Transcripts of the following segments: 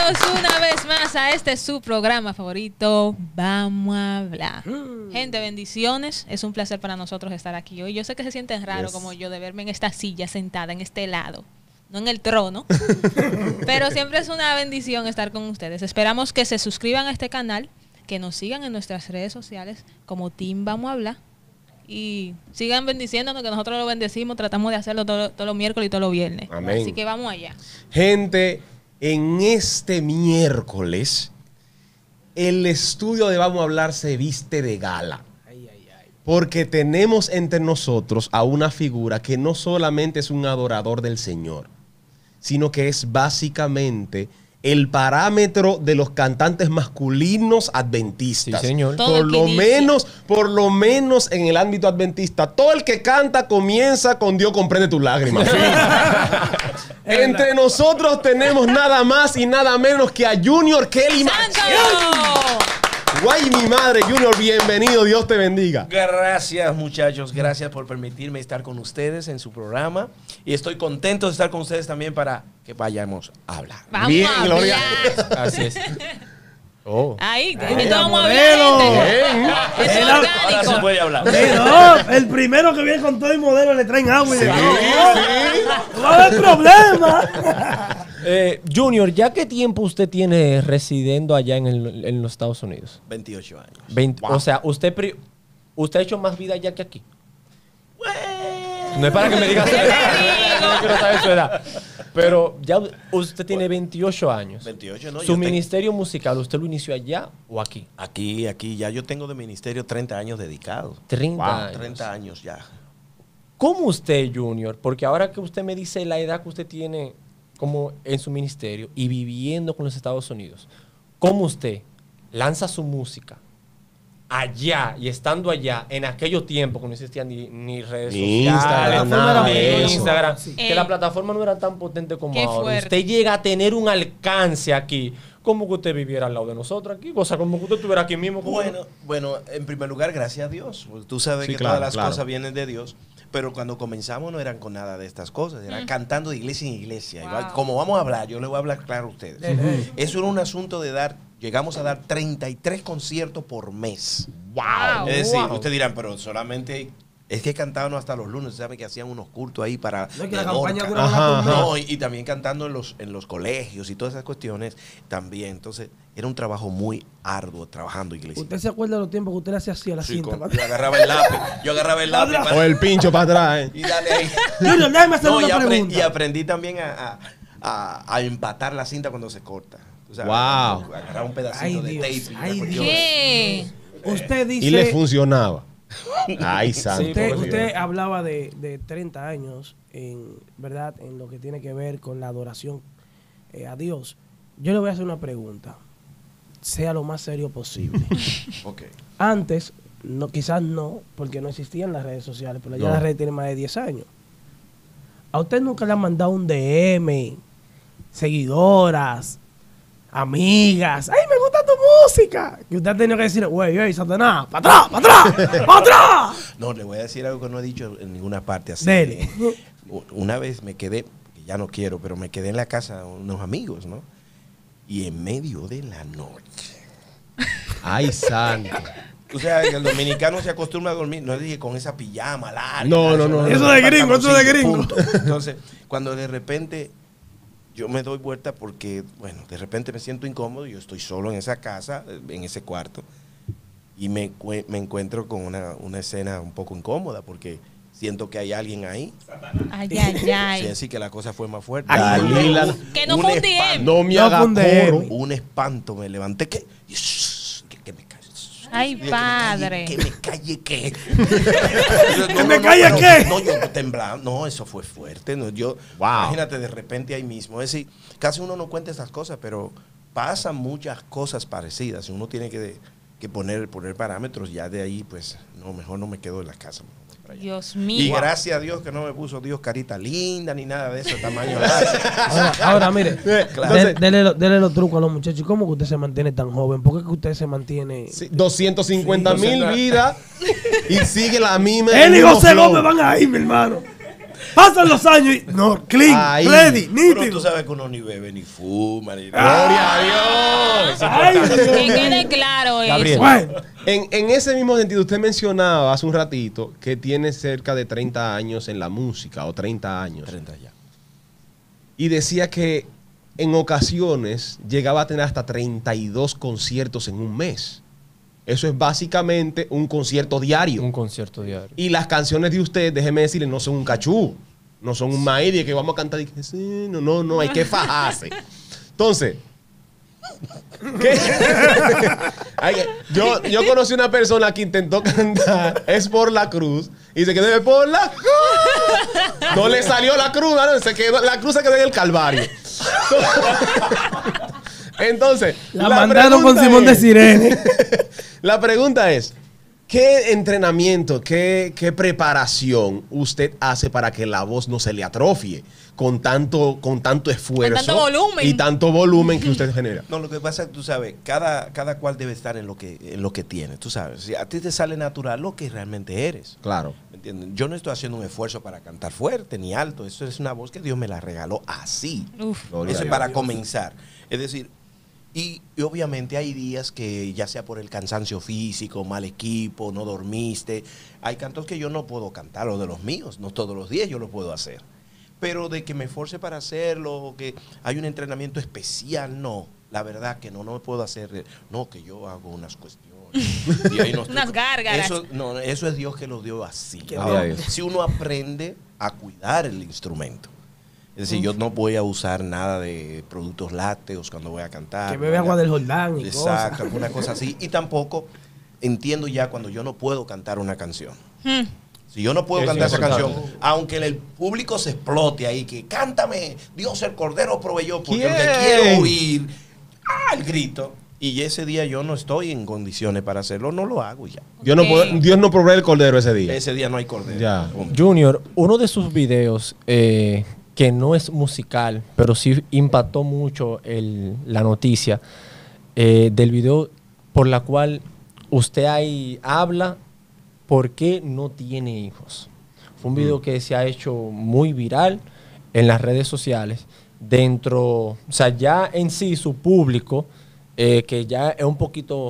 una vez más a este su programa favorito, Vamos a Hablar. Gente, bendiciones. Es un placer para nosotros estar aquí hoy. Yo sé que se sienten raro como yo de verme en esta silla sentada en este lado, no en el trono, pero siempre es una bendición estar con ustedes. Esperamos que se suscriban a este canal, que nos sigan en nuestras redes sociales como Team Vamos a Hablar y sigan bendiciéndonos, que nosotros lo bendecimos, tratamos de hacerlo todos los miércoles y todos los viernes. Amén. Así que vamos allá. Gente, en este miércoles, el estudio de Vamos a Hablar se viste de gala. Porque tenemos entre nosotros a una figura que no solamente es un adorador del Señor, sino que es básicamente el parámetro de los cantantes masculinos adventistas. Sí, señor. Por lo menos en el ámbito adventista, todo el que canta comienza con Dios comprende tus lágrimas. Entre nosotros tenemos nada más y nada menos que a Junior Kelly Machado. Guay, mi madre, Junior, bienvenido, Dios te bendiga. Gracias, muchachos, gracias por permitirme estar con ustedes en su programa. Y estoy contento de estar con ustedes también para que vayamos a hablar. Vamos Bien, a Gloria. hablar. Así es. Oh. Ahí, Ahí vamos a modelo. hablar. Bien. Es Era- Ahora orgánico. se puede hablar. No, el primero que viene con todo el modelo le traen agua y de Sí. no va a haber problema. Junior, ¿ya qué tiempo usted tiene residiendo allá en los Estados Unidos? 28 años. 20, Wow. O sea, usted ha hecho más vida allá que aquí. No es para que me diga su edad. No quiero saber su edad. Pero ya usted tiene 28 años. 28, ¿no? ¿Su Yo tengo- ministerio musical, usted lo inició allá o aquí? Aquí, ya yo tengo de ministerio 30 años dedicados. 30 Wow, años. 30 años ya. ¿Cómo usted, Junior? Porque ahora que usted me dice la edad que usted tiene como en su ministerio y viviendo con los Estados Unidos, ¿cómo usted lanza su música allá y estando allá en aquellos tiempos que no existían ni redes Ni sociales, Instagram, nada ni de eso. Instagram, Sí. que la plataforma no era tan potente como Qué ahora? fuerte. Usted llega a tener un alcance aquí, como que usted viviera al lado de nosotros aquí, o sea, como que usted estuviera aquí mismo. como- Bueno, en primer lugar, gracias a Dios. Pues tú sabes Sí, que claro, todas las claro. cosas vienen de Dios. Pero cuando comenzamos no eran con nada de estas cosas. Era cantando de iglesia en iglesia. Wow. Igual, como vamos a hablar, yo le voy a hablar claro a ustedes. Eso era un asunto de llegamos a dar 33 conciertos por mes. Wow. Es decir, Wow. ustedes dirán, pero solamente es que cantaban hasta los lunes, ¿saben? Que hacían unos cultos ahí para... No es que la de campaña orca. duraba Ajá, una por mes. No, y también cantando en los colegios y todas esas cuestiones también. Entonces, era un trabajo muy arduo trabajando iglesia. ¿Usted se acuerda de los tiempos que usted le hacía así a la Sí, cinta? yo agarraba el lápiz. Yo agarraba el lápiz O el pincho para atrás. y dale ahí. Junior, déjame hacer No, una y pregunta. aprendí también a empatar la cinta cuando se corta. O sea, Wow. agarrar un pedacito Ay, de Dios, tape. y ay, la cuestión. ¿Qué? Usted dice... Y le funcionaba. Ay, santo. Usted, Dios. usted hablaba de 30 años, ¿verdad? En lo que tiene que ver con la adoración a Dios. Yo le voy a hacer una pregunta. Sea lo más serio posible. Ok. Antes, no, quizás no, porque no existían las redes sociales, pero ya No. las redes tienen más de 10 años. ¿A usted nunca le han mandado un DM, seguidoras, amigas? ¡Ay, me gusta tu música! Y usted ha tenido que decir, güey, Satanás, ¡para atrás, para atrás, para atrás! No, le voy a decir algo que no he dicho en ninguna parte así. Dele. Una vez me quedé, que ya no quiero, pero me quedé en la casa de unos amigos, ¿no? Y en medio de la noche. Ay, santo. O sea, el dominicano se acostumbra a dormir, no dije con esa pijama larga. No. Eso de gringo, eso de gringo. punto. Entonces, cuando de repente yo me doy vuelta porque, bueno, de repente me siento incómodo, yo estoy solo en esa casa, en ese cuarto, y me encuentro con una escena un poco incómoda porque siento que hay alguien ahí. Ay, ay, ay. Sí, así que la cosa fue más fuerte. Dalila. Que no fue un DM. No me No haga fue un coro. DM. Un espanto, me levanté que me calle. Ay, padre. Que me calle qué. ¿Que me calle qué? No, yo temblaba. No, eso fue fuerte. No, yo, Wow. imagínate de repente ahí mismo. Es decir, casi uno no cuenta estas cosas, pero pasan muchas cosas parecidas. Uno tiene que poner parámetros. Ya de ahí, pues, no, mejor no me quedo en la casa. mejor voy para allá. Dios Y mío. gracias a Dios que no me puso Dios carita linda ni nada de eso, tamaño. Ahora, mire, Entonces- dele los trucos a los muchachos. ¿Cómo que usted se mantiene tan joven? ¿Por qué que usted se mantiene...? Sí, 250,000 Sí, vidas y sigue la misma. Él y el mismo José flow. Gómez van ahí, mi hermano. Pasan los años y... No, clean, Ahí. ready, Pero tú nítido. sabes que uno ni bebe, ni fuma, ni ¡Gloria a Dios! Ay, Que quede claro Gabriel. eso. bueno, En ese mismo sentido, usted mencionaba hace un ratito que tiene cerca de 30 años en la música, o 30 años. 30 ya. Y decía que en ocasiones llegaba a tener hasta 32 conciertos en un mes. Eso es básicamente un concierto diario. Un concierto diario. Y las canciones de usted, déjeme decirle, no son un cachú. No son un maíz de que vamos a cantar. Y que, sí, no, hay que fajarse. Entonces, ¿qué? Yo conocí una persona que intentó cantar Es por la cruz y se quedó por la cruz. No le salió la cruz, ¿no? La cruz se quedó en el Calvario. Entonces, la mandaron con pregunta Simón de es- Sirene. La pregunta es, ¿qué entrenamiento, qué preparación usted hace para que la voz no se le atrofie con tanto esfuerzo Con tanto volumen. y tanto volumen que usted genera? No, lo que pasa es que tú sabes, cada cual debe estar en lo que tiene. Tú sabes, si a ti te sale natural lo que realmente eres. Claro. ¿Me entiendes? Yo no estoy haciendo un esfuerzo para cantar fuerte ni alto. Eso es una voz que Dios me la regaló así. Uf. Gloria Eso a es Dios. para comenzar. Es decir, y obviamente hay días que ya sea por el cansancio físico, mal equipo, no dormiste. Hay cantos que yo no puedo cantar, o de los míos, no todos los días yo lo puedo hacer. Pero de que me esforce para hacerlo, que hay un entrenamiento especial, no. La verdad que no me puedo hacer. No, que yo hago unas cuestiones. Y ahí no estoy Unas gárgaras. Eso es Dios que lo dio así. Gloria a Dios. Si uno aprende a cuidar el instrumento. Es decir, yo no voy a usar nada de productos lácteos cuando voy a cantar. Que bebe agua del Jordán y Exacto, cosas. alguna cosa así. Y tampoco entiendo ya cuando yo no puedo cantar una canción. Si yo no puedo Es cantar esa canción, importante. aunque el público se explote ahí, que cántame, Dios el Cordero proveyó, porque lo que ¿Quién? quiero oír, el grito. Y ese día yo no estoy en condiciones para hacerlo, no lo hago y ya. Ok. Dios no provee el cordero ese día. Ese día no hay cordero. Ya. Punto. Junior, uno de sus videos que no es musical, pero sí impactó mucho la noticia del video por la cual usted ahí habla por qué no tiene hijos. Fue un video que se ha hecho muy viral en las redes sociales. O sea, ya en sí su público, que ya es un poquito,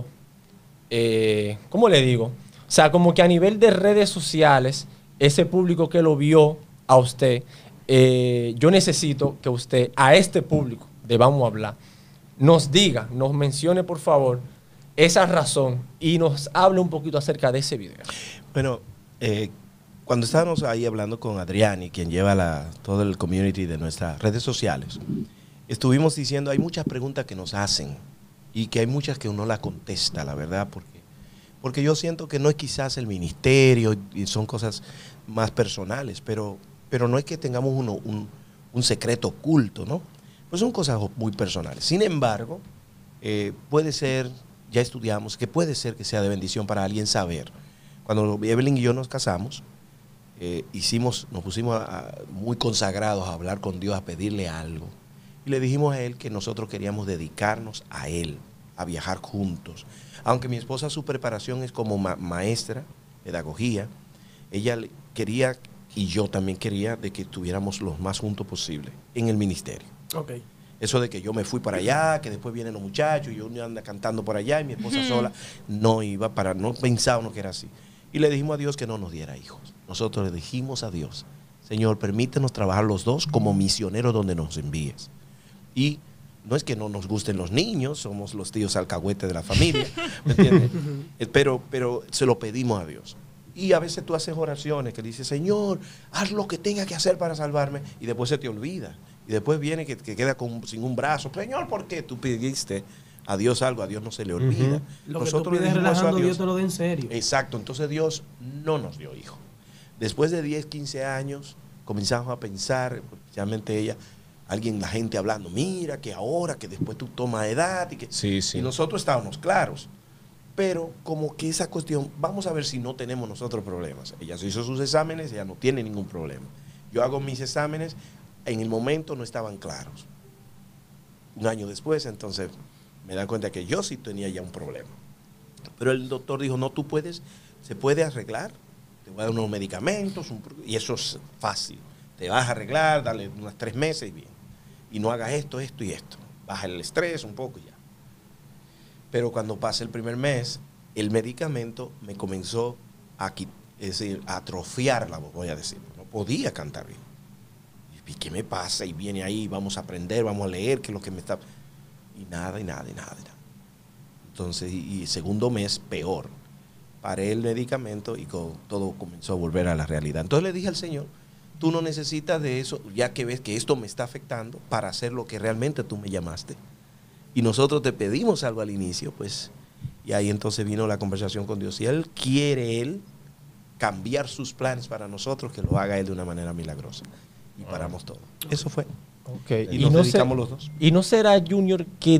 ¿cómo le digo? O sea, como que a nivel de redes sociales, ese público que lo vio a usted, yo necesito que usted, a este público de Vamos a Hablar, nos diga, nos mencione por favor esa razón y nos hable un poquito acerca de ese video. Bueno, cuando estábamos ahí hablando con Adriani, quien lleva todo el community de nuestras redes sociales, estuvimos diciendo, hay muchas preguntas que nos hacen y que hay muchas que uno la contesta, la verdad, porque yo siento que no es quizás el ministerio y son cosas más personales, pero no es que tengamos un secreto oculto, ¿no? Pues son cosas muy personales. Sin embargo, puede ser, ya estudiamos, que puede ser que sea de bendición para alguien saber. Cuando Evelyn y yo nos casamos, nos pusimos muy consagrados a hablar con Dios, a pedirle algo. Y le dijimos a él que nosotros queríamos dedicarnos a él, a viajar juntos. Aunque mi esposa, su preparación es como maestra, pedagogía, ella quería, y yo también quería, de que estuviéramos los más juntos posible en el ministerio. Ok. Eso de que yo me fui para allá, que después vienen los muchachos, y yo ando cantando por allá, y mi esposa sola, no pensábamos que era así. Y le dijimos a Dios que no nos diera hijos. Nosotros le dijimos a Dios, Señor, permítenos trabajar los dos como misioneros donde nos envíes. Y no es que no nos gusten los niños, somos los tíos alcahuetes de la familia, ¿me entiendes? Pero se lo pedimos a Dios. Y a veces tú haces oraciones que dices, Señor, haz lo que tenga que hacer para salvarme, y después se te olvida. Y después viene que queda sin un brazo. Señor, ¿por qué tú pediste a Dios algo? A Dios no se le olvida. Lo que Nosotros tú le pides dijimos eso a relajando, Dios Dios. te lo dé en serio. Exacto, entonces Dios no nos dio hijo. Después de 10, 15 años, comenzamos a pensar, especialmente ella, la gente hablando, mira que ahora, que después tú tomas edad, y que Sí, sí. y nosotros estábamos claros. Pero como que esa cuestión, vamos a ver si no tenemos nosotros problemas. Ella se hizo sus exámenes, ella no tiene ningún problema. Yo hago mis exámenes, en el momento no estaban claros. Un año después, entonces, me dan cuenta que yo sí tenía ya un problema. Pero el doctor dijo, no, se puede arreglar, te voy a dar unos medicamentos, y eso es fácil. te vas a arreglar, dale unos 3 meses y bien. Y no hagas esto, esto y esto. Baja el estrés un poco y ya. Pero cuando pasa el primer mes, el medicamento me comenzó es decir, a atrofiar la voz, voy a decir. No podía cantar bien. ¿Y qué me pasa? Y viene ahí, vamos a aprender, vamos a leer, qué es lo que me está... Y nada. Entonces, y segundo mes, peor. Paré el medicamento y todo comenzó a volver a la realidad. Entonces le dije al Señor, tú no necesitas de eso, ya que ves que esto me está afectando, para hacer lo que realmente tú me llamaste. Y nosotros te pedimos algo al inicio, pues, y ahí entonces vino la conversación con Dios. Si Él quiere cambiar sus planes para nosotros, que lo haga Él de una manera milagrosa. Y paramos todo. Eso fue. Okay. Y nos dedicamos los dos. ¿Y no será, Junior, que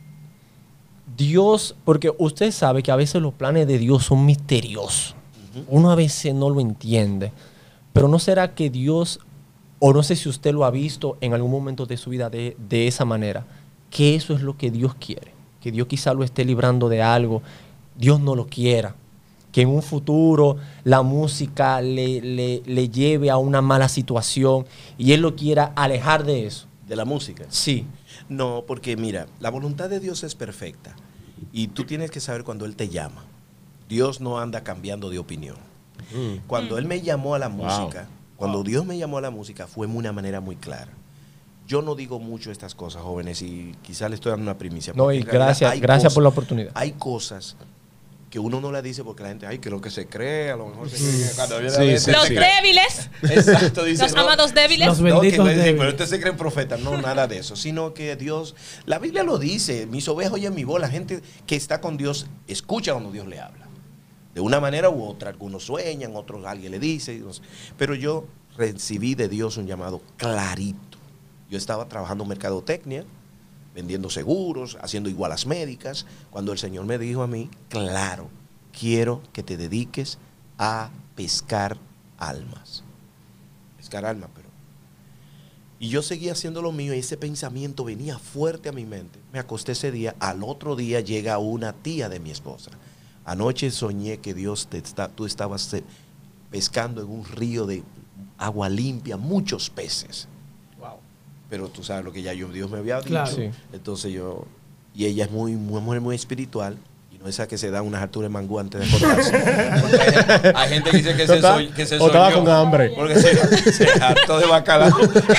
Dios, porque usted sabe que a veces los planes de Dios son misteriosos? Uno a veces no lo entiende. Pero ¿no será que Dios, o no sé si usted lo ha visto en algún momento de su vida de esa manera, que eso es lo que Dios quiere? Que Dios quizá lo esté librando de algo, Dios no lo quiera. Que en un futuro la música le lleve a una mala situación y Él lo quiera alejar de eso. ¿De la música? Sí. No, porque mira, la voluntad de Dios es perfecta. Y tú tienes que saber cuando Él te llama. Dios no anda cambiando de opinión. Cuando Él me llamó a la música, cuando Dios me llamó a la música, fue de una manera muy clara. Yo no digo mucho estas cosas, jóvenes, y quizás le estoy dando una primicia. No, y gracias por la oportunidad. Hay cosas que uno no la dice porque la gente, ay, que lo que se cree, a lo mejor se cree. Cuando viene los débiles. Exacto, dice. Los amados débiles. Los benditos débiles. Pero usted se cree profeta. No, nada de eso. Sino que Dios, la Biblia lo dice, mis ovejas oyen mi voz. La gente que está con Dios escucha cuando Dios le habla. De una manera u otra. Algunos sueñan, otros alguien le dice. Pero yo recibí de Dios un llamado clarito. Yo estaba trabajando en mercadotecnia, vendiendo seguros, haciendo igualas médicas, cuando el Señor me dijo a mí, claro, quiero que te dediques a pescar almas. Pescar almas, pero... Y yo seguía haciendo lo mío y ese pensamiento venía fuerte a mi mente. Me acosté ese día, al otro día llega una tía de mi esposa. Anoche soñé que tú estabas pescando en un río de agua limpia, muchos peces. Pero tú sabes lo que ya Dios me había dicho. Claro. Sí. Entonces y ella es muy espiritual. Y no esa que se da unas alturas de mangú antes de acostarse. Hay gente que dice que se soñó. O estaba con hambre. Porque se hartó de bacalao.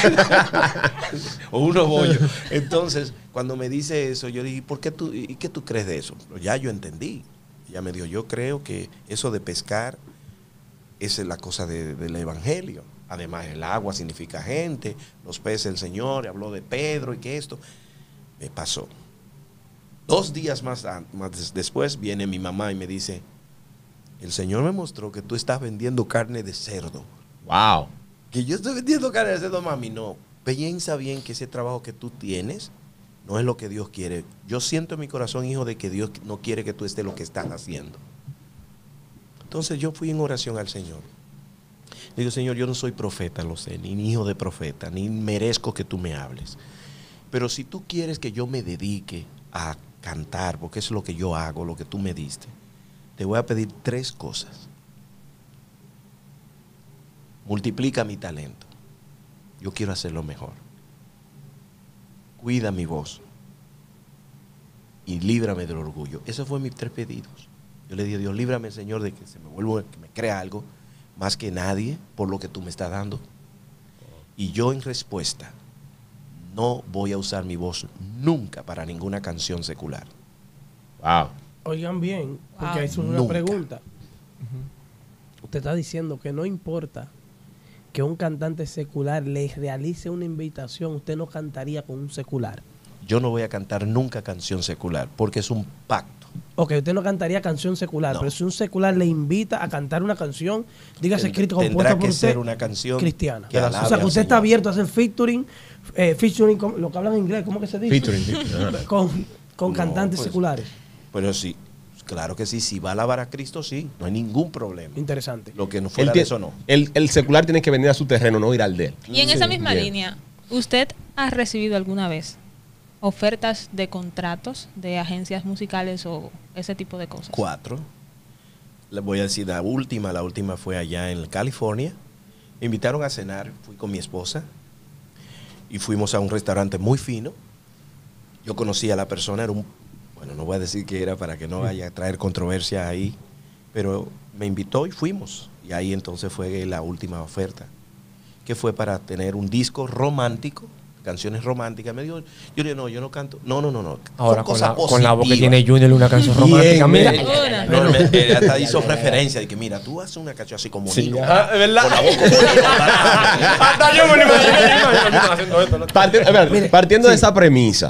O unos bollos. Entonces, cuando me dice eso, yo dije, ¿y qué tú crees de eso? Ya yo entendí. Ella me dijo, yo creo que eso de pescar es la cosa del evangelio. Además, el agua significa gente, los peces el Señor, habló de Pedro y que esto. Me pasó. 2 días más después viene mi mamá y me dice, el Señor me mostró que tú estás vendiendo carne de cerdo. Wow. Que yo estoy vendiendo carne de cerdo, mami. No, piensa bien que ese trabajo que tú tienes no es lo que Dios quiere. Yo siento en mi corazón, hijo, de que Dios no quiere que tú estés lo que estás haciendo. Entonces yo fui en oración al Señor. Digo, Señor, yo no soy profeta, lo sé, ni hijo de profeta, ni merezco que tú me hables. Pero si tú quieres que yo me dedique a cantar, porque es lo que yo hago, lo que tú me diste, te voy a pedir 3 cosas. Multiplica mi talento. Yo quiero hacerlo mejor. Cuida mi voz. Y líbrame del orgullo. Esos fueron mis 3 pedidos. Yo le dije a Dios, líbrame, Señor, de que se me vuelva, que me crea algo más que nadie por lo que tú me estás dando. Y yo en respuesta no voy a usar mi voz nunca para ninguna canción secular. Wow. Oigan bien, porque Wow. es una Nunca. pregunta. Usted está diciendo que no importa que un cantante secular le realice una invitación, usted no cantaría con un secular. Yo no voy a cantar nunca canción secular porque es un pacto. Ok, usted no cantaría canción secular, No. pero si un secular le invita a cantar una canción, dígase escrita Tendrá compuesta por que usted, ser una canción cristiana. que alabe O sea, que al usted está Señor. abierto a hacer featuring, lo que hablan en inglés, ¿cómo que se dice? Featuring. Con No, cantantes pues, seculares. Pero sí, claro que sí, si va a alabar a Cristo, sí, no hay ningún problema. Interesante. Lo que no fuera de eso, no. El secular tiene que venir a su terreno, no ir al de él. Y en esa misma Bien. línea, ¿usted ha recibido alguna vez ofertas de contratos de agencias musicales o ese tipo de cosas? 4. Les voy a decir la última fue allá en California, Me invitaron a cenar, fui con mi esposa y fuimos a un restaurante muy fino. Yo conocí a la persona, era bueno, no voy a decir que era para que no vaya a traer controversia ahí, pero me invitó y fuimos. Y ahí entonces fue la última oferta, que fue para tener un disco romántico, canciones románticas. Me dijo, yo le digo, no, yo no canto. No. Ahora Son con la voz que positivas. tiene Junior una canción romántica, mira. No, él hasta hizo referencia de que, mira, tú haces una canción así como Sí, Nico, ajá, es verdad. con la voz como Nico. Hasta yo me lo imagino haciendo esto, ¿no? Partiendo de esa premisa,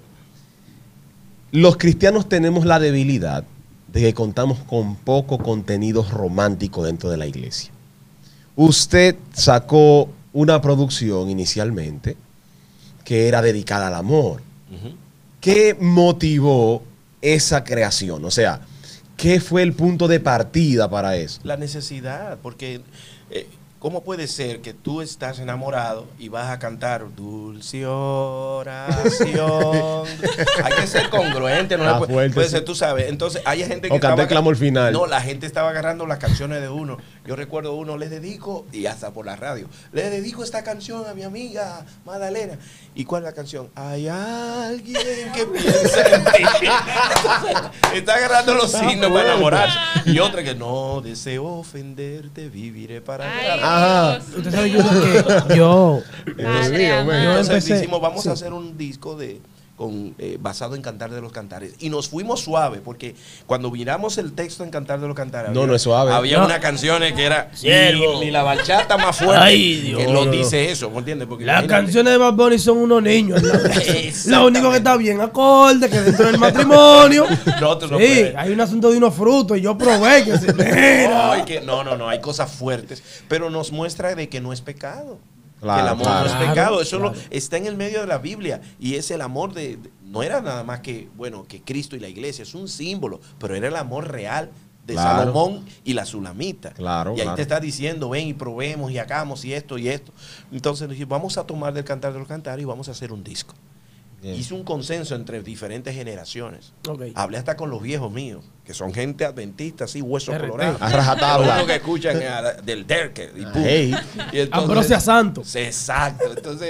los cristianos tenemos la debilidad de que contamos con poco contenido romántico dentro de la iglesia. Usted sacó una producción inicialmente que era dedicada al amor. ¿Qué motivó esa creación? O sea, ¿qué fue el punto de partida para eso? La necesidad, porque ¿cómo puede ser que tú estás enamorado y vas a cantar dulce oración? Hay que ser congruente, no puede ser, tú sabes. Entonces, hay gente que o canté el clamor final. No, la gente estaba agarrando las canciones de uno. Yo recuerdo uno, les dedico, y hasta por la radio, les dedico esta canción a mi amiga Magdalena. ¿Y cuál es la canción? Hay alguien que piensa en ti. Entonces, está agarrando los signos para enamorarse. Y otra que no deseo ofenderte, viviré para Ajá. Usted sabe que yo Entonces empecé- dijimos, vamos sí. a hacer un disco basado en Cantar de los Cantares. Y nos fuimos suave, porque cuando miramos el texto en Cantar de los Cantares, No es suave. había No. unas canciones que era Siervo. ni la bachata más fuerte Ay, Dios. que lo dice eso, ¿me entiendes? Porque Las imagínate. canciones de Bad Bunny son unos niños. Exactamente. Lo único que está bien acorde, que dentro del matrimonio. No, tú no Sí, puedes. hay un asunto de unos frutos y yo probé que se mira. No, hay cosas fuertes, pero nos muestra de que no es pecado. Claro, que el amor claro. no es pecado, eso Claro. está en el medio de la Biblia y es el amor no era nada más que, que Cristo y la iglesia, es un símbolo, pero era el amor real de Claro. Salomón y la Sulamita. Claro, y ahí claro. te está diciendo, ven y probemos y hagamos y esto y esto. Entonces dijimos, vamos a tomar del Cantar de los Cantares y vamos a hacer un disco. Bien. Hice un consenso entre diferentes generaciones. Ok. Hablé hasta con los viejos míos, que son gente adventista, así, hueso RT. colorado. A rajatabla. Lo único que escuchan es del Derke. Y pum. Hey. Y entonces- Ambrosia Santos. Exacto.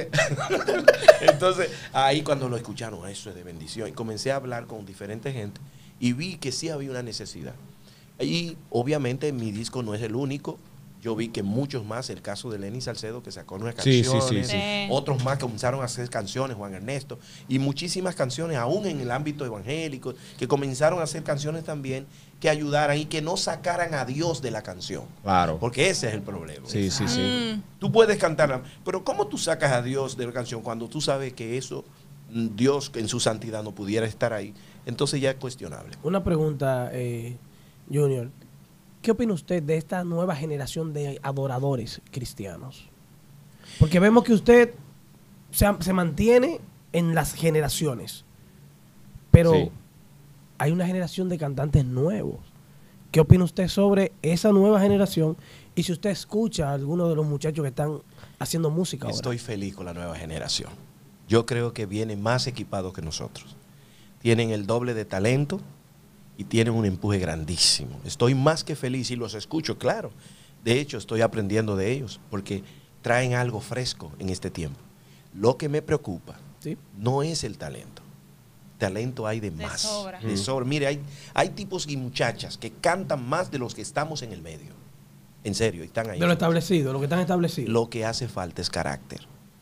Entonces, ahí cuando lo escucharon, eso es de bendición. Y comencé a hablar con diferentes gente y vi que sí había una necesidad. Y obviamente mi disco no es el único. Yo vi que muchos más, el caso de Lenny Salcedo, que sacó nuevas Sí, sí, canciones, sí, sí. otros más que comenzaron a hacer canciones, Juan Ernesto, y muchísimas canciones, aún en el ámbito evangélico, que comenzaron a hacer canciones también que ayudaran y que no sacaran a Dios de la canción. Claro. Porque ese es el problema. Sí, sí, sí. Tú puedes cantarla, pero ¿cómo tú sacas a Dios de la canción cuando tú sabes que eso, Dios en su santidad no pudiera estar ahí? Entonces ya es cuestionable. Una pregunta, Junior. ¿Qué opina usted de esta nueva generación de adoradores cristianos? Porque vemos que usted se mantiene en las generaciones, pero Sí. hay una generación de cantantes nuevos. ¿Qué opina usted sobre esa nueva generación? Y si usted escucha a algunos de los muchachos que están haciendo música ahora. Estoy feliz con la nueva generación. Yo creo que vienen más equipados que nosotros. Tienen el doble de talento y tienen un empuje grandísimo. Estoy más que feliz y los escucho, claro. De hecho, estoy aprendiendo de ellos porque traen algo fresco en este tiempo. Lo que me preocupa ¿Sí? no es el talento. Talento hay de más. sobra. De sobra. Mire, hay tipos y muchachas que cantan más de los que estamos en el medio. En serio, están ahí. De lo establecido, lo que están establecidos. Lo que hace falta es carácter.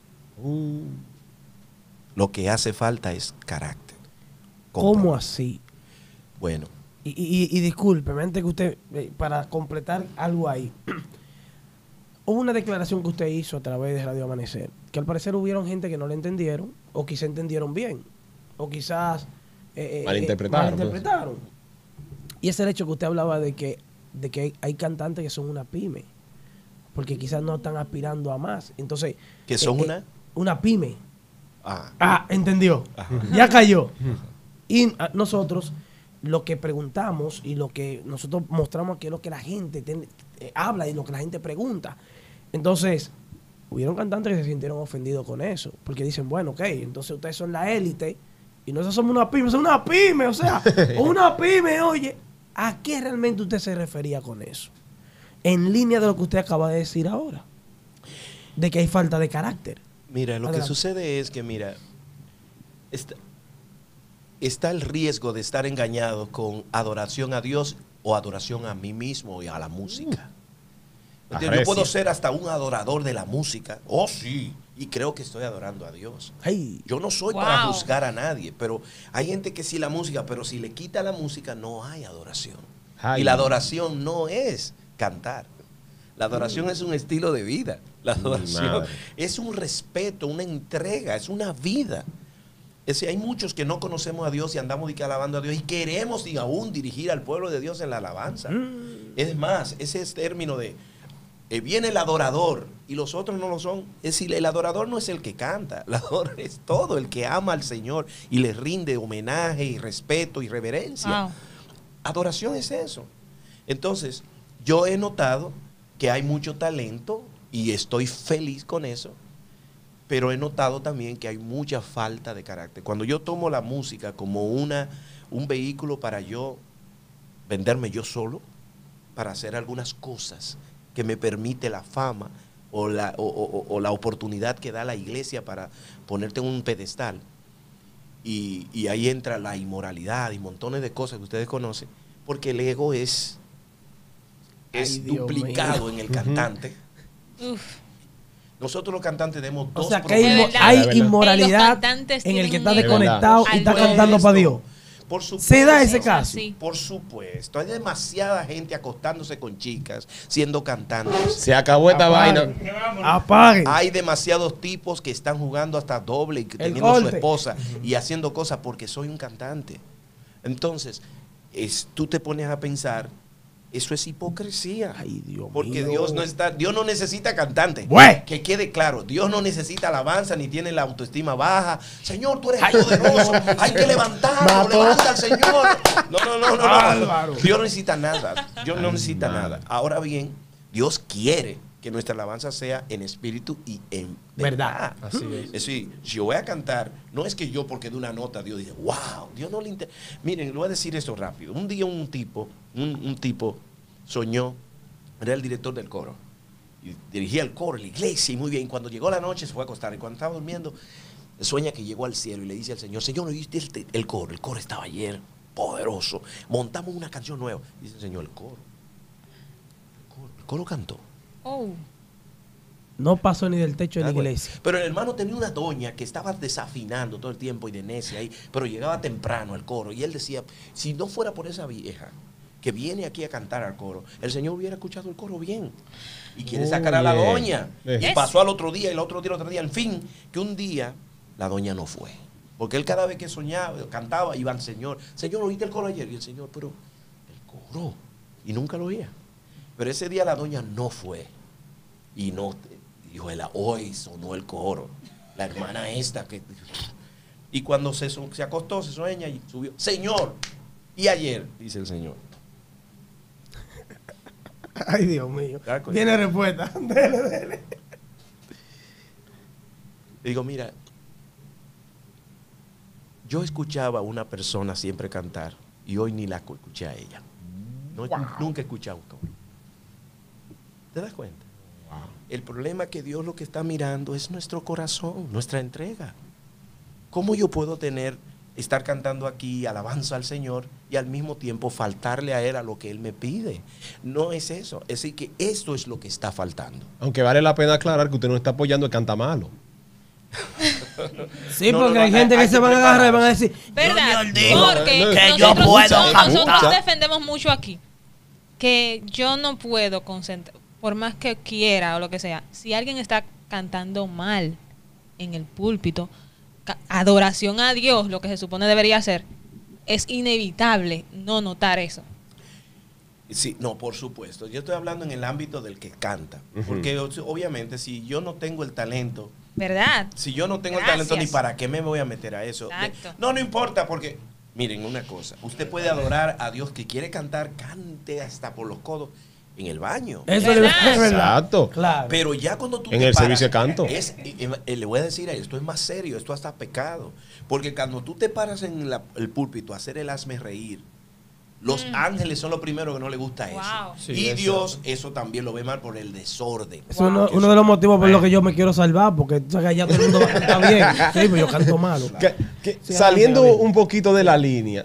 Lo que hace falta es carácter. ¿Cómo así? Bueno, Y discúlpeme, antes que usted, para completar algo ahí, hubo una declaración que usted hizo a través de Radio Amanecer, que al parecer hubieron gente que no le entendieron, o quizás entendieron bien, o quizás Malinterpretaron. Y es el hecho que usted hablaba de que hay cantantes que son una pyme, porque quizás no están aspirando a más. Entonces, ¿que son una pyme. Ah, Ah, entendió. Ya cayó. Y nosotros lo que preguntamos y lo que nosotros mostramos aquí es lo que la gente habla y lo que la gente pregunta. Entonces, hubieron cantantes que se sintieron ofendidos con eso, porque dicen, bueno, ok, entonces ustedes son la élite y nosotros somos una pyme, son una pyme, o sea, una pyme, oye, ¿a qué realmente usted se refería con eso? En línea de lo que usted acaba de decir ahora. de que hay falta de carácter. Mira, lo que Adelante. sucede es que, mira, está el riesgo de estar engañado con adoración a Dios o adoración a mí mismo y a la música. ¿Entiendes? Yo puedo ser hasta un adorador de la música. Oh, sí. Y creo que estoy adorando a Dios. Ay, Yo no soy para juzgar a nadie, pero hay gente que sí la música, pero si le quita la música no hay adoración. Ay. Y la adoración no es cantar. La adoración es un estilo de vida. La adoración madre. es un respeto, una entrega, es una vida. Es decir, hay muchos que no conocemos a Dios y andamos de que alabando a Dios y queremos y aún dirigir al pueblo de Dios en la alabanza. Es más, ese es término de viene el adorador y los otros no lo son. Es decir, el adorador no es el que canta, el adorador es todo el que ama al Señor y le rinde homenaje y respeto y reverencia. Wow. Adoración es eso. Entonces, yo he notado que hay mucho talento y estoy feliz con eso, pero he notado también que hay mucha falta de carácter. Cuando yo tomo la música como un vehículo para yo venderme yo solo, para hacer algunas cosas que me permite la fama o la oportunidad que da la iglesia para ponerte en un pedestal, y ahí entra la inmoralidad y montones de cosas que ustedes conocen, porque el ego es Ay, Dios duplicado mío. en el cantante. Uf. Nosotros los cantantes tenemos o dos sea que De hay, verdad. hay De verdad. Los inmoralidad cantantes en el que tienen está un ego desconectado y está al cantando Esto, para Dios. Por supuesto. Se da ese Es caso. así. Por supuesto. Hay demasiada gente acostándose con chicas, siendo cantantes. Se acabó esta vaina. Apaguen. Hay demasiados tipos que están jugando hasta doble y teniendo su corte. esposa y haciendo cosas porque soy un cantante. Entonces, tú te pones a pensar, eso es hipocresía. Ay, Dios Porque mío. Dios no necesita cantante. Bue. Que quede claro, Dios no necesita alabanza ni tiene la autoestima baja. Señor, tú eres poderoso, hay que levantarlo, Mató. levanta al Señor. No. Bárbaro. Dios no necesita nada. Dios no necesita nada. Ahora bien, Dios quiere que nuestra alabanza sea en espíritu y en verdad. Así es. Es decir, si yo voy a cantar, no es que yo porque de una nota Dios dice, wow, Dios no le interesa. Miren, le voy a decir esto rápido. Un día un tipo soñó, era el director del coro, y dirigía el coro en la iglesia y muy bien. Cuando llegó la noche se fue a acostar y cuando estaba durmiendo, sueña que llegó al cielo y le dice al Señor, Señor, ¿no viste el coro? El coro estaba ayer poderoso, montamos una canción nueva. Dice el Señor, el coro cantó. Oh. No pasó ni del techo de la Ah, bueno. iglesia. Pero el hermano tenía una doña que estaba desafinando todo el tiempo y de necia ahí, pero llegaba temprano al coro y él decía, si no fuera por esa vieja que viene aquí a cantar al coro, el Señor hubiera escuchado el coro bien. Y quiere sacar a la yeah. doña. Yes. Y pasó al otro día, el otro día, en fin, que un día la doña no fue. Porque él cada vez que soñaba, cantaba, iba al Señor, Señor, ¿oíste el coro ayer? Y el Señor, pero el coro. Y nunca lo oía. Pero ese día la doña no fue. Y no, dijo, hoy sonó el coro. La hermana esta que... Y cuando se acostó, se sueña y subió. Señor, y ayer, dice el Señor. Ay, Dios mío. Ah, coño. Tiene respuesta. Dele. Digo, mira, yo escuchaba a una persona siempre cantar y hoy ni la escuché a ella. No, nunca he escuchado un coro. ¿Te das cuenta? El problema es que Dios lo que está mirando es nuestro corazón, nuestra entrega. ¿Cómo yo puedo estar cantando aquí alabanza al Señor y al mismo tiempo faltarle a Él a lo que Él me pide? No es eso. Es decir, que esto es lo que está faltando. Aunque vale la pena aclarar que usted no está apoyando el canta malo. Sí, No, porque no, hay gente hay que se que van a agarrar y van a prepararse. decir, ¿Verdad? Junior dijo Porque que yo nosotros- puedo nosotros cantar. defendemos mucho aquí que yo no puedo concentrar, por más que quiera o lo que sea, si alguien está cantando mal en el púlpito, adoración a Dios, lo que se supone debería hacer, es inevitable no notar eso. Sí, no, por supuesto. Yo estoy hablando en el ámbito del que canta. Porque obviamente si yo no tengo el talento, ¿Verdad? si yo no tengo Gracias. el talento, ni para qué me voy a meter a eso. Exacto. No importa, porque, miren, una cosa, usted puede adorar a Dios que quiere cantar, cante hasta por los codos en el baño. Eso es ¿Verdad? verdad. Exacto. Claro. Pero ya cuando tú En te el paras, servicio de canto. le voy a decir, esto es más serio, esto hasta pecado. Porque cuando tú te paras en el púlpito a hacer el hazme reír, Los ángeles son los primeros que no les gusta eso. Wow. Sí, y es Dios eso también lo ve mal por el desorden. Eso es uno de los motivos por los que yo me quiero salvar, porque tú sabes que ya todo el mundo va a cantar bien. Sí, pero yo canto malo. Sí, Saliendo adelante, un poquito de la línea,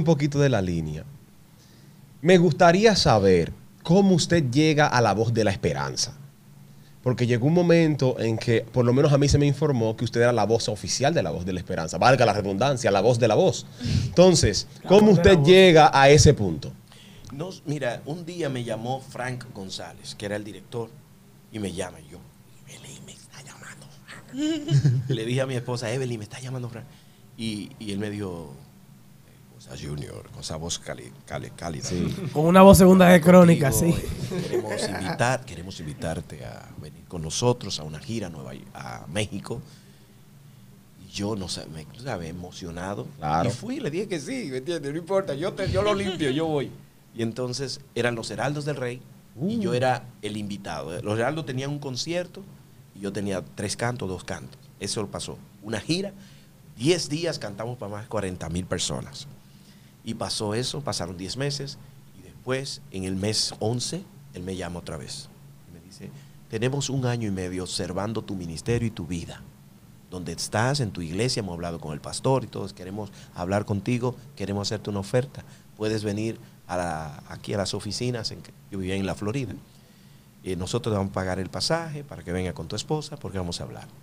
me gustaría saber cómo usted llega a la voz de la esperanza. Porque llegó un momento en que, por lo menos a mí se me informó que usted era la voz oficial de la voz de la esperanza. Valga la redundancia, la voz de la voz. Entonces, ¿cómo usted llega a ese punto? No, mira, un día me llamó Frank González, que era el director, y me llama. Y yo, Evelyn, me está llamando Frank. Le dije a mi esposa, Evelyn, me está llamando Frank. Y él me dijo, González Junior, con esa voz cálida. Sí. Con una voz segunda de crónica, Contigo, sí. queremos invitarte a venir con nosotros a una gira a México. Y yo, no sé, emocionado. Claro. Y fui, le dije que sí, ¿me entiendes? No importa, yo lo limpio, yo voy. Y entonces eran los Heraldos del Rey y yo era el invitado. Los Heraldos tenían un concierto y yo tenía 3 cantos, 2 cantos. Eso pasó. Una gira, 10 días cantamos para más de 40,000 personas. Y pasó eso, pasaron 10 meses y después, en el mes 11, él me llama otra vez. Me dice, tenemos 1 año y medio observando tu ministerio y tu vida. Donde estás, en tu iglesia, hemos hablado con el pastor y todos queremos hablar contigo, queremos hacerte una oferta. Puedes venir aquí a las oficinas, yo vivía en la Florida. Nosotros te vamos a pagar el pasaje para que venga con tu esposa porque vamos a hablar.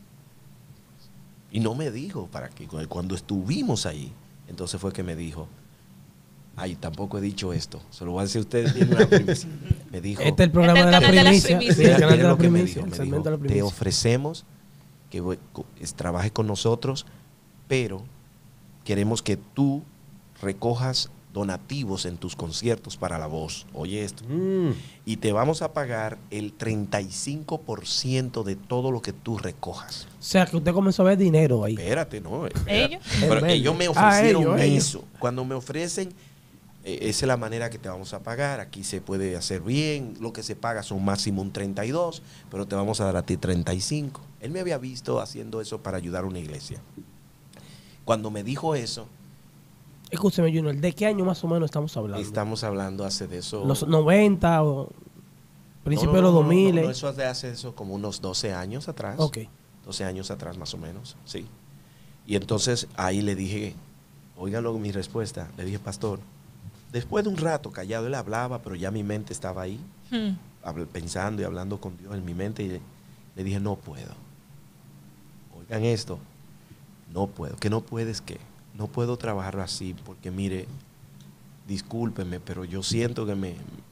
Y no me dijo para que cuando estuvimos ahí, entonces fue que me dijo, ay, tampoco he dicho esto, se lo voy a decir a ustedes, tiene una primicia. Me dijo, Este es el programa Este de es la el canal de las primicia. primicias. Sí, el canal de mira la lo que me primicia. dijo, El me segmento de la dijo, te primicia. ofrecemos que trabajes con nosotros, pero queremos que tú recojas donativos en tus conciertos para la voz. Oye esto. Y te vamos a pagar el 35% de todo lo que tú recojas. O sea, que usted comenzó a ver dinero ahí. Espérate, no. Espérate. ¿Ellos? Pero En verde. ellos me ofrecieron ellos. eso. Cuando me ofrecen, esa es la manera que te vamos a pagar. Aquí se puede hacer bien. Lo que se paga son máximo un 32, pero te vamos a dar a ti 35. Él me había visto haciendo eso para ayudar a una iglesia. Cuando me dijo eso, Escúcheme, Junior, ¿de qué año más o menos estamos hablando? estamos hablando hace de eso. ¿Los 90 o principios de los 2000? No, eso hace eso como unos 12 años atrás. Ok. 12 años atrás más o menos, sí. Y entonces ahí le dije, oigan luego mi respuesta, le dije, pastor, después de un rato callado, él hablaba, pero ya mi mente estaba ahí, pensando y hablando con Dios en mi mente, y le dije, no puedo. Oigan esto, no puedo. ¿Que no puedes qué? No puedo trabajar así porque mire, discúlpeme, pero yo siento que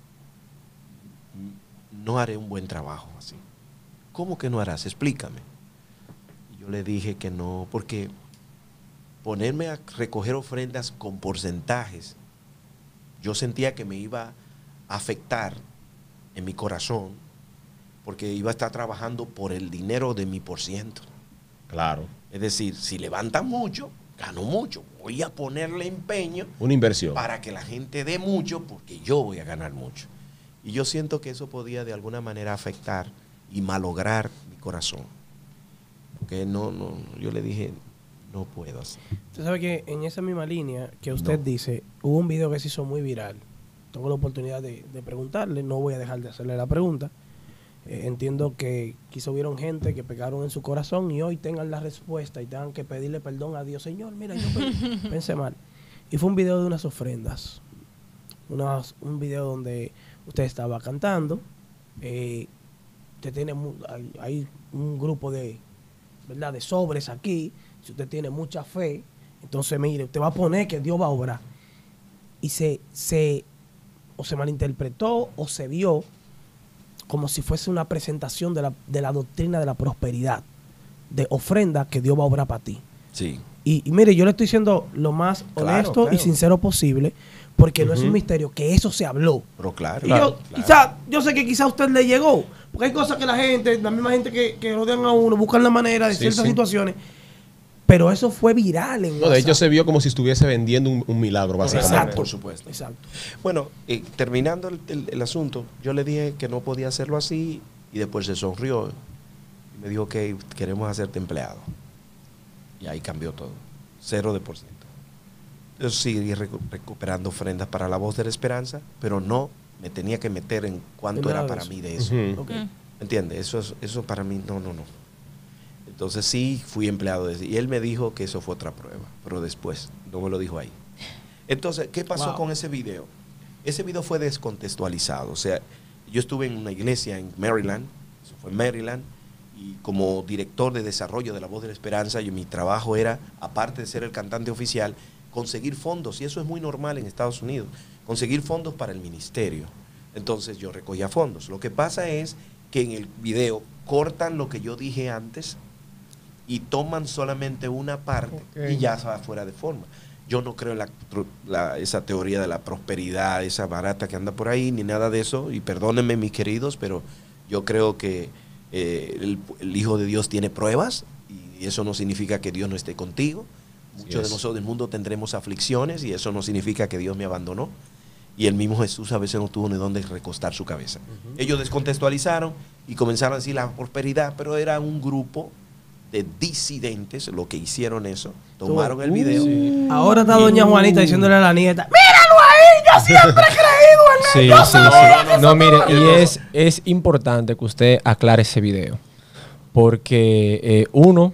no haré un buen trabajo así. ¿Cómo que no harás? Explícame. Y yo le dije que no, porque ponerme a recoger ofrendas con porcentajes, yo sentía que me iba a afectar en mi corazón, porque iba a estar trabajando por el dinero de mi porciento. Claro. Es decir, si levantan mucho, gano mucho. Voy a ponerle empeño Una inversión. para que la gente dé mucho, porque yo voy a ganar mucho. Y yo siento que eso podía de alguna manera afectar y malograr mi corazón. Porque yo le dije, no puedo hacer. Usted sabe que en esa misma línea que usted dice, hubo un video que se hizo muy viral. Tengo la oportunidad de preguntarle, no voy a dejar de hacerle la pregunta. Entiendo que quizá hubieron gente que pecaron en su corazón y hoy tengan la respuesta y tengan que pedirle perdón a Dios. Señor, mira, yo pensé mal. Y fue un video de unas ofrendas. Un video donde usted estaba cantando. Usted tiene hay un grupo de, ¿verdad?, de sobres aquí. Si usted tiene mucha fe, entonces mire, usted va a poner que Dios va a obrar. Y o se malinterpretó o se vio como si fuese una presentación de la doctrina de la prosperidad, de ofrenda que Dios va a obrar para ti. Sí. Y mire, yo le estoy diciendo lo más honesto y sincero posible, porque no es un misterio, que eso se habló. Pero claro. Y yo sé que quizá a usted le llegó, porque hay cosas que la misma gente que rodean a uno, buscan la manera de ciertas situaciones, pero eso fue viral en No, de hecho se vio como si estuviese vendiendo un milagro, básicamente. Exacto. Por supuesto. Exacto. Bueno, terminando el asunto, yo le dije que no podía hacerlo así y después se sonrió y me dijo que queremos hacerte empleado. Y ahí cambió todo. 0%. yo seguí recuperando ofrendas para la Voz de la Esperanza, pero no me tenía que meter en cuánto Nada era de para eso. mí de eso. Ok. ¿Entiendes? Eso para mí, no. Entonces sí fui empleado de ese. Y él me dijo que eso fue otra prueba, pero después, no me lo dijo ahí. Entonces, ¿qué pasó Wow. con ese video? Ese video fue descontextualizado. O sea, yo estuve en una iglesia en Maryland, eso fue en Maryland, y como director de desarrollo de la Voz de la Esperanza, mi trabajo era, aparte de ser el cantante oficial, conseguir fondos, y eso es muy normal en Estados Unidos, conseguir fondos para el ministerio. Entonces yo recogía fondos. Lo que pasa es que en el video cortan lo que yo dije antes y toman solamente una parte y ya se va fuera de forma. Yo no creo en esa teoría de la prosperidad, esa barata que anda por ahí, ni nada de eso. Y perdónenme, mis queridos, pero yo creo que el Hijo de Dios tiene pruebas y eso no significa que Dios no esté contigo. Muchos de nosotros del mundo tendremos aflicciones y eso no significa que Dios me abandonó. Y el mismo Jesús a veces no tuvo ni dónde recostar su cabeza. Ellos descontextualizaron y comenzaron a decir la prosperidad, pero era un grupo de disidentes lo que hicieron eso. Tomaron el video. Ahora está doña Juanita diciéndole a la nieta, ¡míralo ahí! Yo siempre he creído en él. Sí, Yo sí, sabía que sí. No, eso mire, no y es importante que usted aclare ese video. Porque uno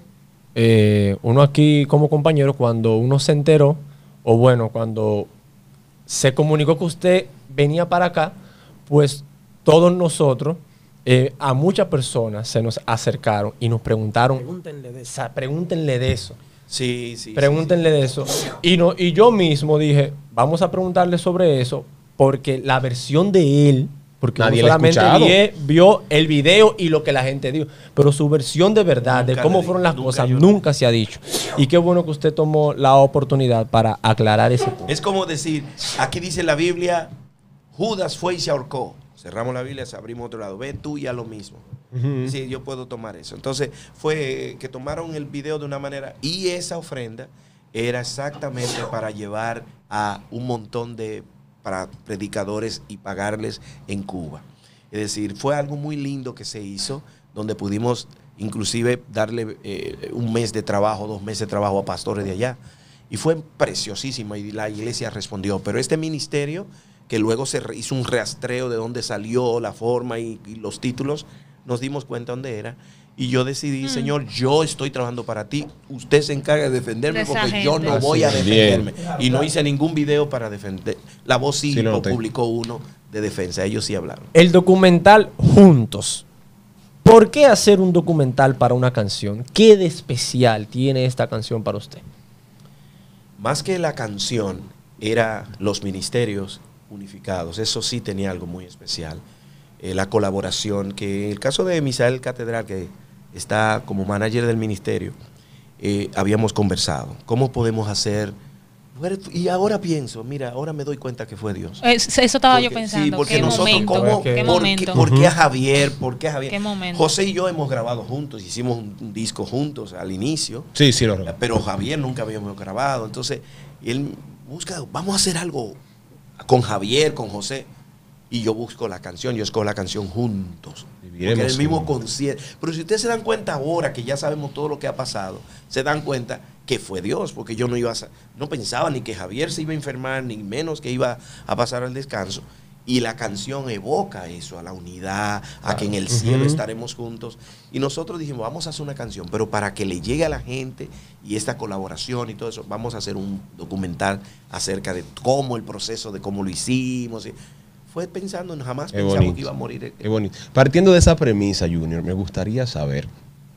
aquí como compañero, cuando uno se enteró, o bueno, cuando se comunicó que usted venía para acá, pues todos nosotros, a muchas personas se nos acercaron y nos preguntaron, Pregúntenle de eso. pregúntenle de eso. Sí. Pregúntenle de eso. Y yo mismo dije, vamos a preguntarle sobre eso, porque la versión de él, porque Nadie uno la ha solamente escuchado. vio el video y lo que la gente dijo, pero su versión de verdad, de Nunca cómo le fueron di- las nunca cosas, yo- nunca se ha dicho. Y qué bueno que usted tomó la oportunidad para aclarar ese punto. Es como decir, aquí dice la Biblia, Judas fue y se ahorcó. Cerramos la Biblia, abrimos otro lado. Ve tú ya lo mismo. Sí, yo puedo tomar eso. Entonces, fue que tomaron el video de una manera y esa ofrenda era exactamente para llevar a un montón de para predicadores y pagarles en Cuba. Es decir, fue algo muy lindo que se hizo, donde pudimos inclusive darle un mes de trabajo, 2 meses de trabajo a pastores de allá. Y fue preciosísima y la iglesia respondió. Pero este ministerio, que luego se hizo un rastreo de dónde salió, la forma y los títulos, nos dimos cuenta dónde era. Y yo decidí, Señor, yo estoy trabajando para ti. Usted se encarga de defenderme De esa porque yo gente. no voy a Así es. defenderme. Y no hice ningún video para defender. La Voz sí, Sí, lo noté. publicó uno de defensa. Ellos sí hablaron. El documental Juntos. ¿Por qué hacer un documental para una canción? ¿Qué de especial tiene esta canción para usted? Más que la canción, era los ministerios unificados. Eso sí tenía algo muy especial. La colaboración, que en el caso de Misael Catedral, que está como manager del ministerio, habíamos conversado. ¿Cómo podemos hacer? Y ahora pienso, mira, ahora me doy cuenta que fue Dios. Eso estaba yo Porque- pensando. Sí, porque qué nosotros, momento, ¿cómo? qué ¿Por momento. ¿Por qué a Javier? ¿Por qué a Javier? Qué momento. José y yo hemos grabado juntos, hicimos un disco juntos al inicio. Sí, lo recuerdo. Pero Javier nunca habíamos grabado. Entonces, él busca, vamos a hacer algo con Javier, con José. Y yo busco la canción, yo escojo la canción Juntos. Viviremos Porque es el mismo juntos. concierto. Pero si ustedes se dan cuenta ahora, que ya sabemos todo lo que ha pasado, se dan cuenta que fue Dios, porque yo no pensaba ni que Javier se iba a enfermar, ni menos que iba a pasar al descanso. Y la canción evoca eso, a la unidad, a que en el cielo estaremos juntos. Y nosotros dijimos, vamos a hacer una canción, pero para que le llegue a la gente y esta colaboración y todo eso, vamos a hacer un documental acerca de cómo el proceso, de cómo lo hicimos. Fue pensando, jamás Qué pensamos bonito. que iba a morir. Qué bonito. Partiendo de esa premisa, Junior, me gustaría saber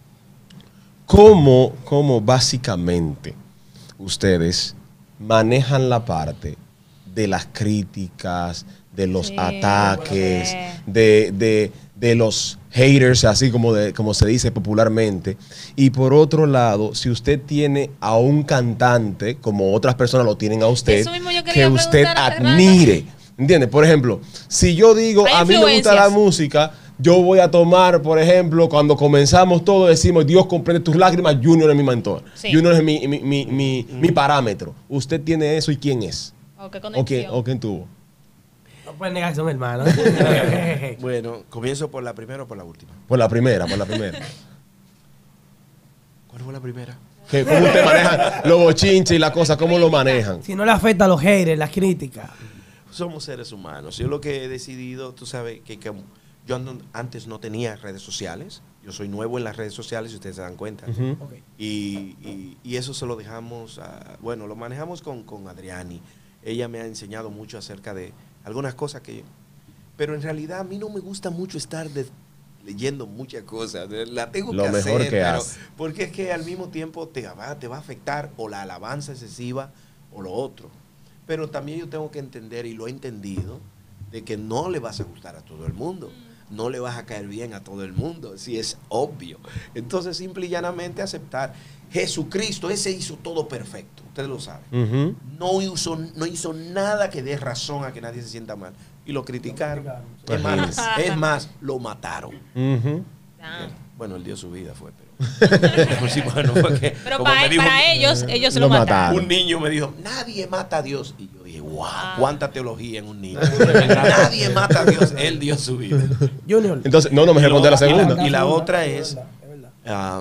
cómo básicamente ustedes manejan la parte de las críticas, de los Sí, ataques, porque- de los haters, así como se dice popularmente. Y por otro lado, si usted tiene a un cantante, como otras personas lo tienen a usted, Eso mismo yo que quería usted preguntar hace rato. admire. ¿Entiendes? Por ejemplo, si yo digo, Hay a mí me gusta la influencias. música, yo voy a tomar, por ejemplo, cuando comenzamos todo, decimos, Dios comprende tus lágrimas, Junior es mi mentor. Sí. Junior es mi parámetro. ¿Usted tiene eso y quién es? Oh, qué ¿O quién, conexión. o quién tuvo? No puedes negar, son hermanos. Bueno, comienzo por la primera o por la última. Por la primera. ¿Cuál fue la primera? ¿Cómo usted maneja los bochinches y las cosas? ¿Cómo lo manejan? Si no le afecta a los haters, las críticas. Somos seres humanos. Yo lo que he decidido, tú sabes, que yo antes no tenía redes sociales. Yo soy nuevo en las redes sociales, si ustedes se dan cuenta. Okay. Y eso se lo dejamos, bueno, lo manejamos con Adriani. Ella me ha enseñado mucho acerca de algunas cosas que... Pero en realidad a mí no me gusta mucho estar leyendo muchas cosas. La tengo Lo que mejor hacer, que pero haces. porque es que al mismo tiempo te va a afectar o la alabanza excesiva o lo otro. Pero también yo tengo que entender, y lo he entendido, de que no le vas a gustar a todo el mundo. No le vas a caer bien a todo el mundo, si es obvio. Entonces, simple y llanamente aceptar. Jesucristo, ese hizo todo perfecto, ustedes lo saben. Ujú. No hizo nada que dé razón a que nadie se sienta mal. Y lo criticaron. Imagínense. Es más, lo mataron. Ujú. Ah. Bueno, él dio su vida, fue, pero... sí, bueno, porque, Pero como me dijo para ellos se Lo lo mataron. mataron. un niño me dijo, nadie mata a Dios. Y yo dije, wow, Ah. cuánta teología en un niño. Nadie mata a Dios, él dio su vida. Junior. Entonces, no me responde la segunda. Y la otra es, verdad.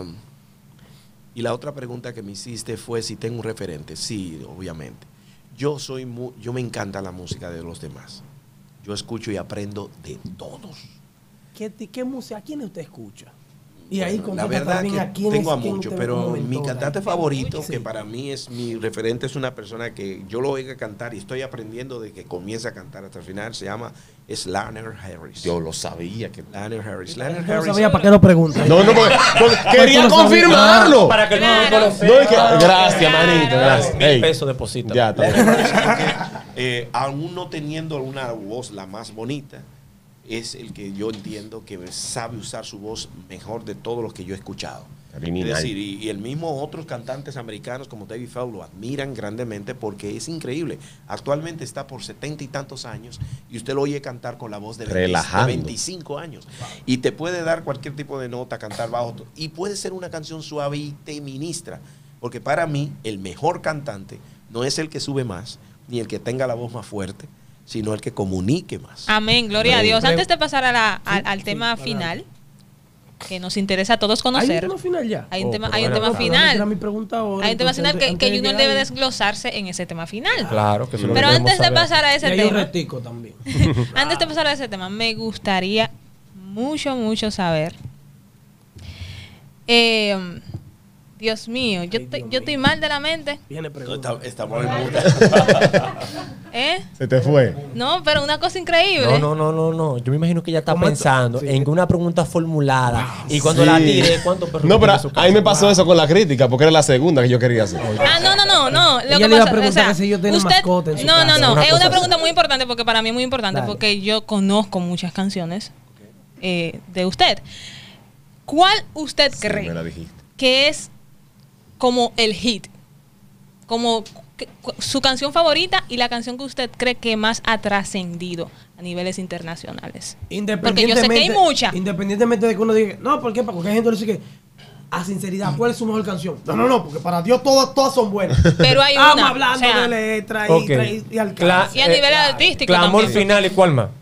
y la otra pregunta que me hiciste fue si tengo un referente. Sí, obviamente. Yo me encanta la música de los demás. Yo escucho y aprendo de todos. ¿Qué música? ¿A quién usted escucha? Y ahí La contesta verdad también que a quién tengo a quién muchos, usted ve como pero mi mentor. cantante favorito, Sí. que para mí es mi referente, es una persona que yo lo oigo cantar y estoy aprendiendo de que comienza a cantar hasta el final. Se llama Lanner Harris. Yo lo sabía que... Lanner Harris. Lanner Yo no Harris. sabía para qué lo pregunta. No, porque quería Tú lo sabías. confirmarlo. Para que el Claro. público lo No, sepa. es que- gracias, manito, gracias. 1,000 Ey, pesos deposita. ya, está bien. Aún no teniendo una voz la más bonita, es el que yo entiendo que sabe usar su voz mejor de todos los que yo he escuchado. Criminal. Es decir, y el mismo otros cantantes americanos como David Fowler lo admiran grandemente porque es increíble. Actualmente está por 70 y tantos años y usted lo oye cantar con la voz de Relajando. 25 años. Y te puede dar cualquier tipo de nota, cantar bajo. Y puede ser una canción suave y te ministra. Porque para mí, el mejor cantante no es el que sube más, ni el que tenga la voz más fuerte, sino el que comunique más. Amén, gloria a Amén. Dios. Antes de pasar al tema final, que nos interesa a todos ¿Hay un conocer, tema final ya? hay un tema, pero hay un bueno, tema pero Era final. mi pregunta ahora. Hay un tema entonces, final que antes de Junior llegar debe ahí, desglosarse en ese tema final. Claro, que eso es lo que Pero queremos antes de saber. pasar a y ese hay un tema, retico también. antes de pasar a ese tema, me gustaría mucho saber. Dios mío, yo estoy mal de la mente. Viene No, pregunta. estamos en muda. ¿Eh? Se te fue. No, pero una cosa increíble. No. Yo me imagino que ella está ¿Cómo pensando sí. en una pregunta formulada. Y cuando Sí. la tire, ¿cuántos perros No, pero tiene en su casa? a mí me pasó eso con la crítica, porque era la segunda que yo quería hacer. Ah, no. Lo Ella que le iba a pasa, preguntar que si yo tenía mascota en su casa. No. Una Es cosa una así. pregunta muy importante porque para mí es muy importante Dale. porque yo conozco muchas canciones de usted. ¿Cuál usted Sí, cree me la dijiste. que es como el hit? Como su canción favorita y la canción que usted cree que más ha trascendido a niveles internacionales. Porque yo sé que hay muchas. Independientemente de que uno diga, no, ¿por qué? Porque hay gente que dice que, a sinceridad, ¿cuál es su mejor canción? No, porque para Dios todas son buenas. Pero hay Estamos una. hablando o sea, de letra Ok. y alcance. Y a nivel artístico Clamor también. final y cuál más.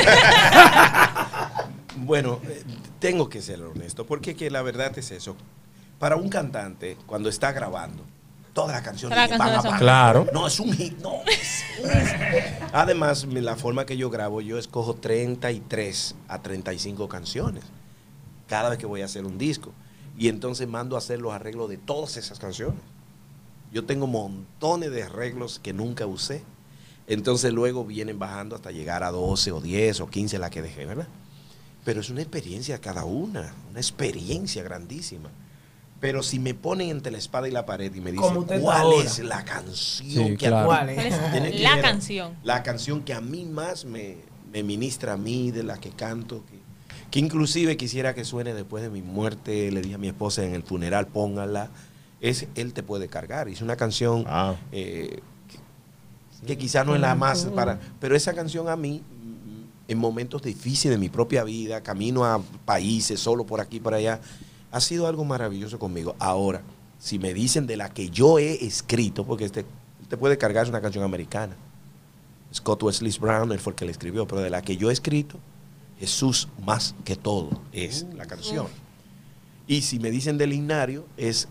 Bueno, tengo que ser honesto, porque que la verdad es eso. Para un cantante, cuando está grabando, todas las canciones Todas las van a canciones son- pagar. Claro. No, es un hit, no. Además, la forma que yo grabo, yo escojo 33 a 35 canciones cada vez que voy a hacer un disco. Y entonces mando a hacer los arreglos de todas esas canciones. Yo tengo montones de arreglos que nunca usé. Entonces luego vienen bajando hasta llegar a 12 o 10 o 15 la que dejé, ¿verdad? Pero es una experiencia cada una experiencia grandísima. Pero si me ponen entre la espada y la pared y me dicen, Como usted está ¿cuál ahora. es la canción Sí, que claro. ¿Cuál es? ¿Cuál es Tiene que la ver canción? La canción que a mí más me ministra a mí, de la que canto, que inclusive quisiera que suene después de mi muerte, le dije a mi esposa en el funeral, póngala, es Él te puede cargar. Es una canción Ah. que quizás no es la más para... Pero esa canción a mí, en momentos difíciles de mi propia vida, camino a países, solo por aquí, por allá, ha sido algo maravilloso conmigo. Ahora, si me dicen de la que yo he escrito, porque te puede cargar es una canción americana. Scott Wesley Brown, él fue el que la escribió, pero de la que yo he escrito, Jesús más que todo es la canción. Y si me dicen del himnario, es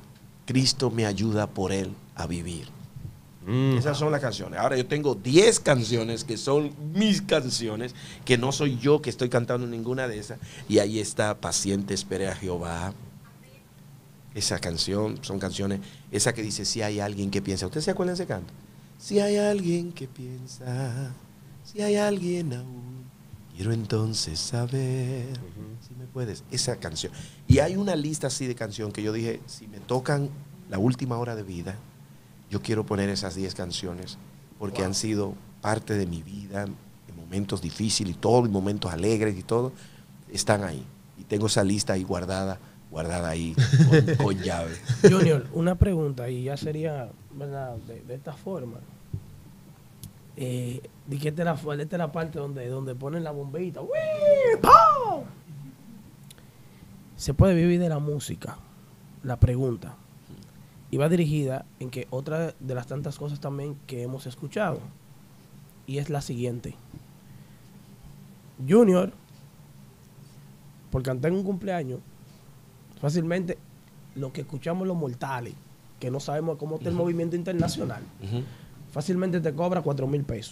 Cristo me ayuda por Él a vivir. Esas son las canciones. Ahora yo tengo 10 canciones que son mis canciones, que no soy yo que estoy cantando ninguna de esas. Y ahí está Paciente Esperé a Jehová. Esa canción, son canciones, esa que dice, si hay alguien que piensa. ¿Usted se acuerda de ese canto? Si hay alguien que piensa, si hay alguien aún, quiero entonces saber, si me puedes. Esa canción. Y hay una lista así de canción que yo dije, si me tocan la última hora de vida, yo quiero poner esas 10 canciones porque han sido parte de mi vida en momentos difíciles y todo, en momentos alegres y todo, están ahí. Y tengo esa lista ahí guardada ahí con llave. Junior, una pregunta y ya sería, ¿verdad? De esta forma. De que esta es la parte donde ponen la bombita. ¡Uy! ¡Pau! ¿Se puede vivir de la música? La pregunta. Y va dirigida en que otra de las tantas cosas también que hemos escuchado. Y es la siguiente. Junior, por cantar en un cumpleaños, fácilmente lo que escuchamos los mortales, que no sabemos cómo está el movimiento internacional, fácilmente te cobra 4,000 pesos.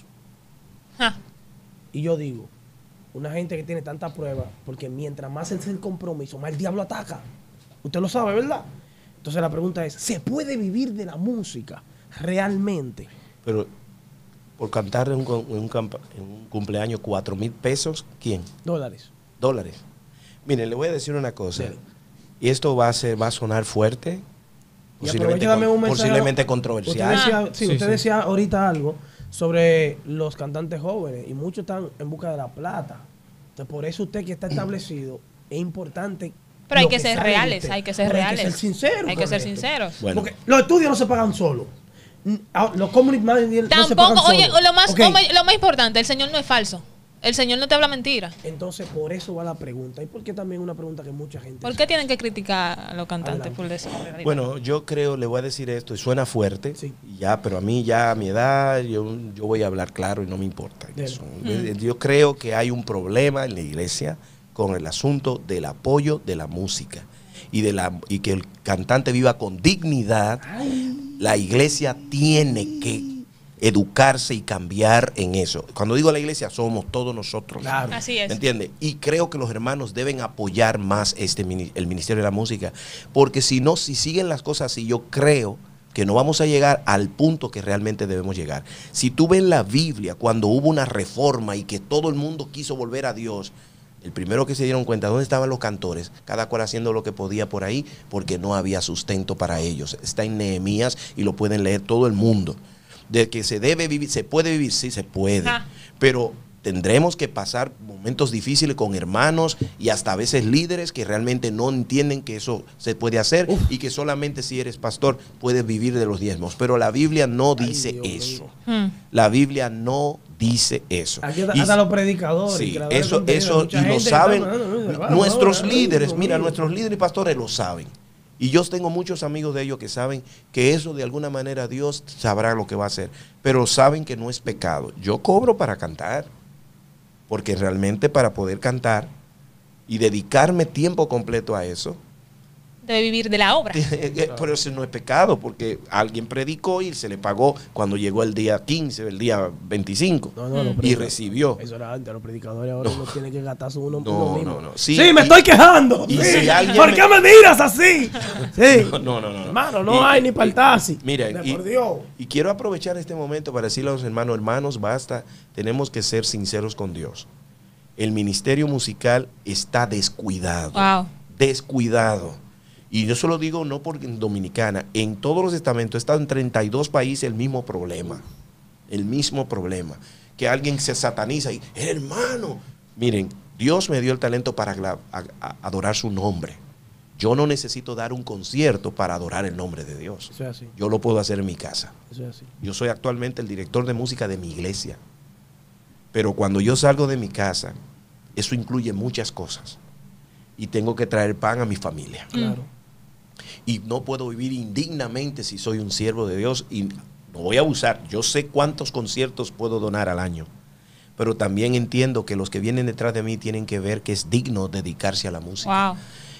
Y yo digo, una gente que tiene tanta prueba, porque mientras más es el compromiso, más el diablo ataca. Usted lo sabe, ¿verdad? Entonces la pregunta es, ¿se puede vivir de la música realmente? Pero por cantar en un cumpleaños 4,000 pesos, ¿quién? Dólares. Miren, le voy a decir una cosa. Sí. Y esto va a sonar fuerte, posiblemente controversial. Usted decía ahorita algo sobre los cantantes jóvenes y muchos están en busca de la plata. Entonces, por eso usted que está establecido, es importante. Pero hay que ser reales, hay que ser reales. Hay que ser sinceros. Hay que ser sinceros. Bueno. Porque los estudios no se pagan solos. Los community managers no se pagan solos. Oye, lo más importante, el Señor no es falso. El Señor no te habla mentira. Entonces, por eso va la pregunta. ¿Y por qué también una pregunta que mucha gente... ¿Por qué tienen que criticar a los cantantes por decir? Bueno, yo creo, le voy a decir esto, y suena fuerte, ya, pero a mí ya a mi edad, yo voy a hablar claro y no me importa. Yo creo que hay un problema en la iglesia con el asunto del apoyo de la música y que el cantante viva con dignidad. La iglesia tiene que educarse y cambiar en eso. Cuando digo la iglesia, somos todos nosotros. Claro. Así es. ¿Me entiendes? Y creo que los hermanos deben apoyar más el Ministerio de la Música, porque si no, si siguen las cosas así, yo creo que no vamos a llegar al punto que realmente debemos llegar. Si tú ves la Biblia, cuando hubo una reforma y que todo el mundo quiso volver a Dios, el primero que se dieron cuenta, ¿dónde estaban los cantores? Cada cual haciendo lo que podía por ahí, porque no había sustento para ellos. Está en Nehemías y lo pueden leer todo el mundo. De que se debe vivir, se puede vivir, sí se puede, pero tendremos que pasar momentos difíciles con hermanos y hasta a veces líderes que realmente no entienden que eso se puede hacer y que solamente si eres pastor puedes vivir de los diezmos. Pero la Biblia no dice eso. La Biblia no dice eso. Aquí hasta los predicadores. Sí, eso y lo saben nuestros líderes. Mira, nuestros líderes y pastores lo saben. Y yo tengo muchos amigos de ellos que saben que eso de alguna manera Dios sabrá lo que va a hacer. Pero saben que no es pecado. Yo cobro para cantar. Porque realmente para poder cantar y dedicarme tiempo completo a eso. Debe vivir de la obra. Pero eso no es pecado, porque alguien predicó y se le pagó cuando llegó el día 15, el día 25. Y recibió. Eso era antes, los predicadores ahora no tienen que gastarse uno mismo. No. Sí, me estoy quejando. Y sí. Si alguien ¿Por qué me miras así? Sí. No. Hermano, no hay ni para el taxi. Mira, por Dios. Y quiero aprovechar este momento para decirle a los hermanos, basta, tenemos que ser sinceros con Dios. El ministerio musical está descuidado. Wow. Descuidado. Y yo solo digo no porque en Dominicana, en todos los estamentos, he estado en 32 países el mismo problema. Que alguien se sataniza y, hermano, miren, Dios me dio el talento para adorar su nombre. Yo no necesito dar un concierto para adorar el nombre de Dios. Eso es así. Yo lo puedo hacer en mi casa. Eso es así. Yo soy actualmente el director de música de mi iglesia. Pero cuando yo salgo de mi casa, eso incluye muchas cosas. Y tengo que traer pan a mi familia. Claro. Y no puedo vivir indignamente si soy un siervo de Dios y no voy a abusar. Yo sé cuántos conciertos puedo donar al año, pero también entiendo que los que vienen detrás de mí tienen que ver que es digno dedicarse a la música. Wow.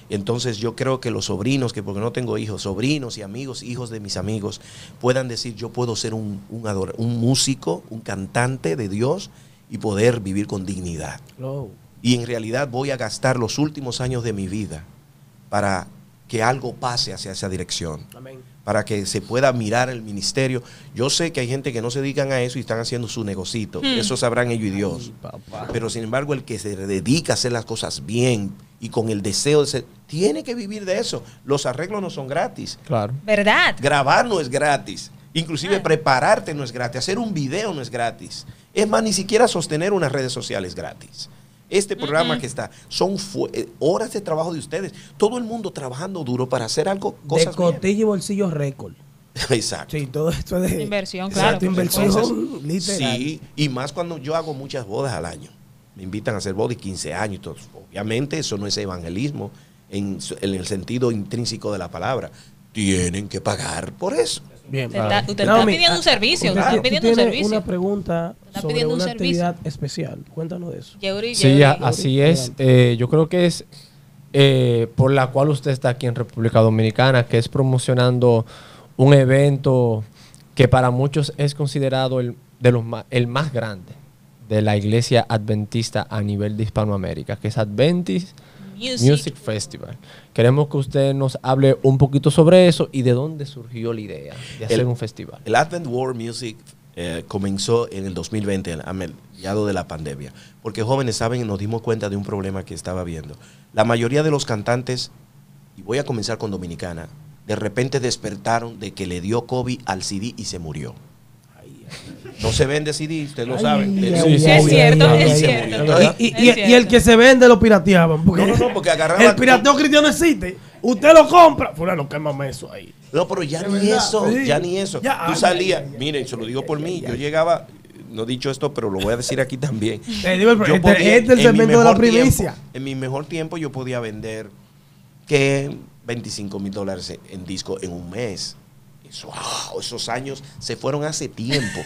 Entonces yo creo que los sobrinos, que porque no tengo hijos, sobrinos y amigos, hijos de mis amigos, puedan decir, yo puedo ser un músico, un cantante de Dios y poder vivir con dignidad. Oh. Y en realidad voy a gastar los últimos años de mi vida para que algo pase hacia esa dirección. Amén. Para que se pueda mirar el ministerio. Yo sé que hay gente que no se dedican a eso y están haciendo su negocito. Eso sabrán ellos y Dios. Pero sin embargo, el que se dedica a hacer las cosas bien y con el deseo de ser, tiene que vivir de eso. Los arreglos no son gratis. Claro. ¿Verdad? Grabar no es gratis. Inclusive prepararte no es gratis. Hacer un video no es gratis. Es más, ni siquiera sostener unas redes sociales gratis. Este programa que está, son horas de trabajo de ustedes. Todo el mundo trabajando duro para hacer algo, cosas de cotilla y bolsillo récord. Exacto. Sí, todo esto es de Inversión, exacto, claro. inversión Entonces, literal. sí, y más cuando yo hago muchas bodas al año. Me invitan a hacer bodas y 15 años y todo. Obviamente eso no es evangelismo en el sentido intrínseco de la palabra. Tienen que pagar por eso. Bien. Usted está Naomi, pidiendo un servicio. usted Usted está pidiendo un tiene servicio. una pregunta Está sobre pidiendo un una servicio. actividad especial. Cuéntanos de eso. Sí, así es. Yo creo que es por la cual usted está aquí en República Dominicana, que es promocionando un evento que para muchos es considerado el más grande de la iglesia adventista a nivel de Hispanoamérica, que es Adventist Music Festival. Queremos que usted nos hable un poquito sobre eso y de dónde surgió la idea de hacer un festival. El Advent World Music comenzó en el 2020, a mediados de la pandemia. Porque jóvenes, saben, nos dimos cuenta de un problema que estaba viendo. La mayoría de los cantantes, y voy a comenzar con Dominicana, de repente despertaron de que le dio COVID al CD y se murió. No se vende CD, usted lo sabe. Es cierto, es cierto. Y el que se vende lo pirateaban. Porque No, porque agarraban. el pirateo cristiano existe. Usted lo compra. Fulano, quémame eso ahí. No, pero ya De ni verdad, eso, sí. ya ni eso. Ya, Tú salías, miren, se lo digo por mí, yo llegaba, no he dicho esto, pero lo voy a decir aquí también. Te digo, Yo podía, este es el en mi segmento de la mejor tiempo, primicia. en mi mejor tiempo yo podía vender que $25,000 en disco en un mes. Eso, wow, esos años se fueron hace tiempo.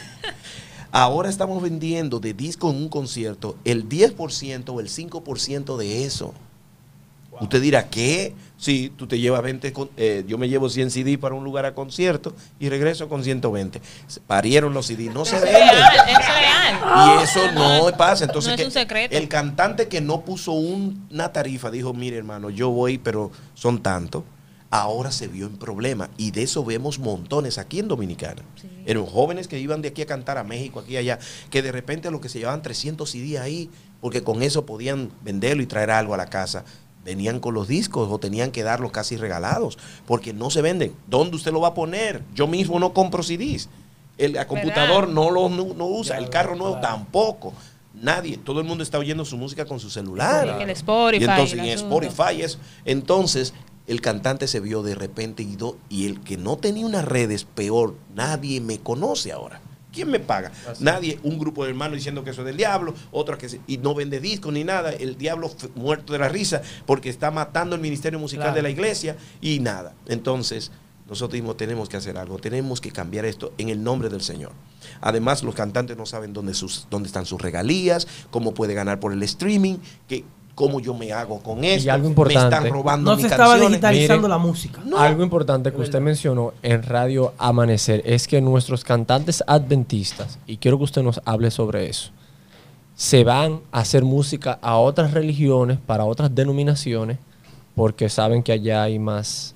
Ahora estamos vendiendo de disco en un concierto el 10% o el 5% de eso. Wow. Usted dirá, ¿qué? Sí, tú te llevas 20, yo me llevo 100 CD para un lugar a concierto y regreso con 120. Parieron los CD, no se venden. Es real. Y eso no pasa. Entonces, No es un secreto. El cantante que no puso una tarifa dijo, mire hermano, yo voy, pero son tantos. Ahora se vio en problema y de eso vemos montones aquí en Dominicana. Sí. Eran jóvenes que iban de aquí a cantar a México, aquí y allá, que de repente a lo que se llevaban 300 CD ahí, porque con eso podían venderlo y traer algo a la casa, venían con los discos o tenían que darlos casi regalados, porque no se venden. ¿Dónde usted lo va a poner? Yo mismo no compro CDs. El computador no usa, el carro nuevo tampoco. Nadie, todo el mundo está oyendo su música con su celular. Sí, el Spotify. Y entonces, en Spotify, eso. Entonces, el cantante se vio de repente y el que no tenía unas redes, peor, nadie me conoce ahora. ¿Quién me paga? Así. Nadie, un grupo de hermanos diciendo que eso es del diablo, otro y no vende discos ni nada, el diablo muerto de la risa porque está matando el ministerio musical de la iglesia y nada. Entonces, nosotros mismos tenemos que hacer algo, tenemos que cambiar esto en el nombre del Señor. Además, los cantantes no saben dónde están sus regalías, cómo puede ganar por el streaming, cómo yo me hago con esto. Y algo importante, me están robando mis canciones. No se estaba digitalizando Miren, la música. No. Algo importante que usted mencionó en Radio Amanecer es que nuestros cantantes adventistas, y quiero que usted nos hable sobre eso, se van a hacer música a otras religiones, para otras denominaciones, porque saben que allá hay más...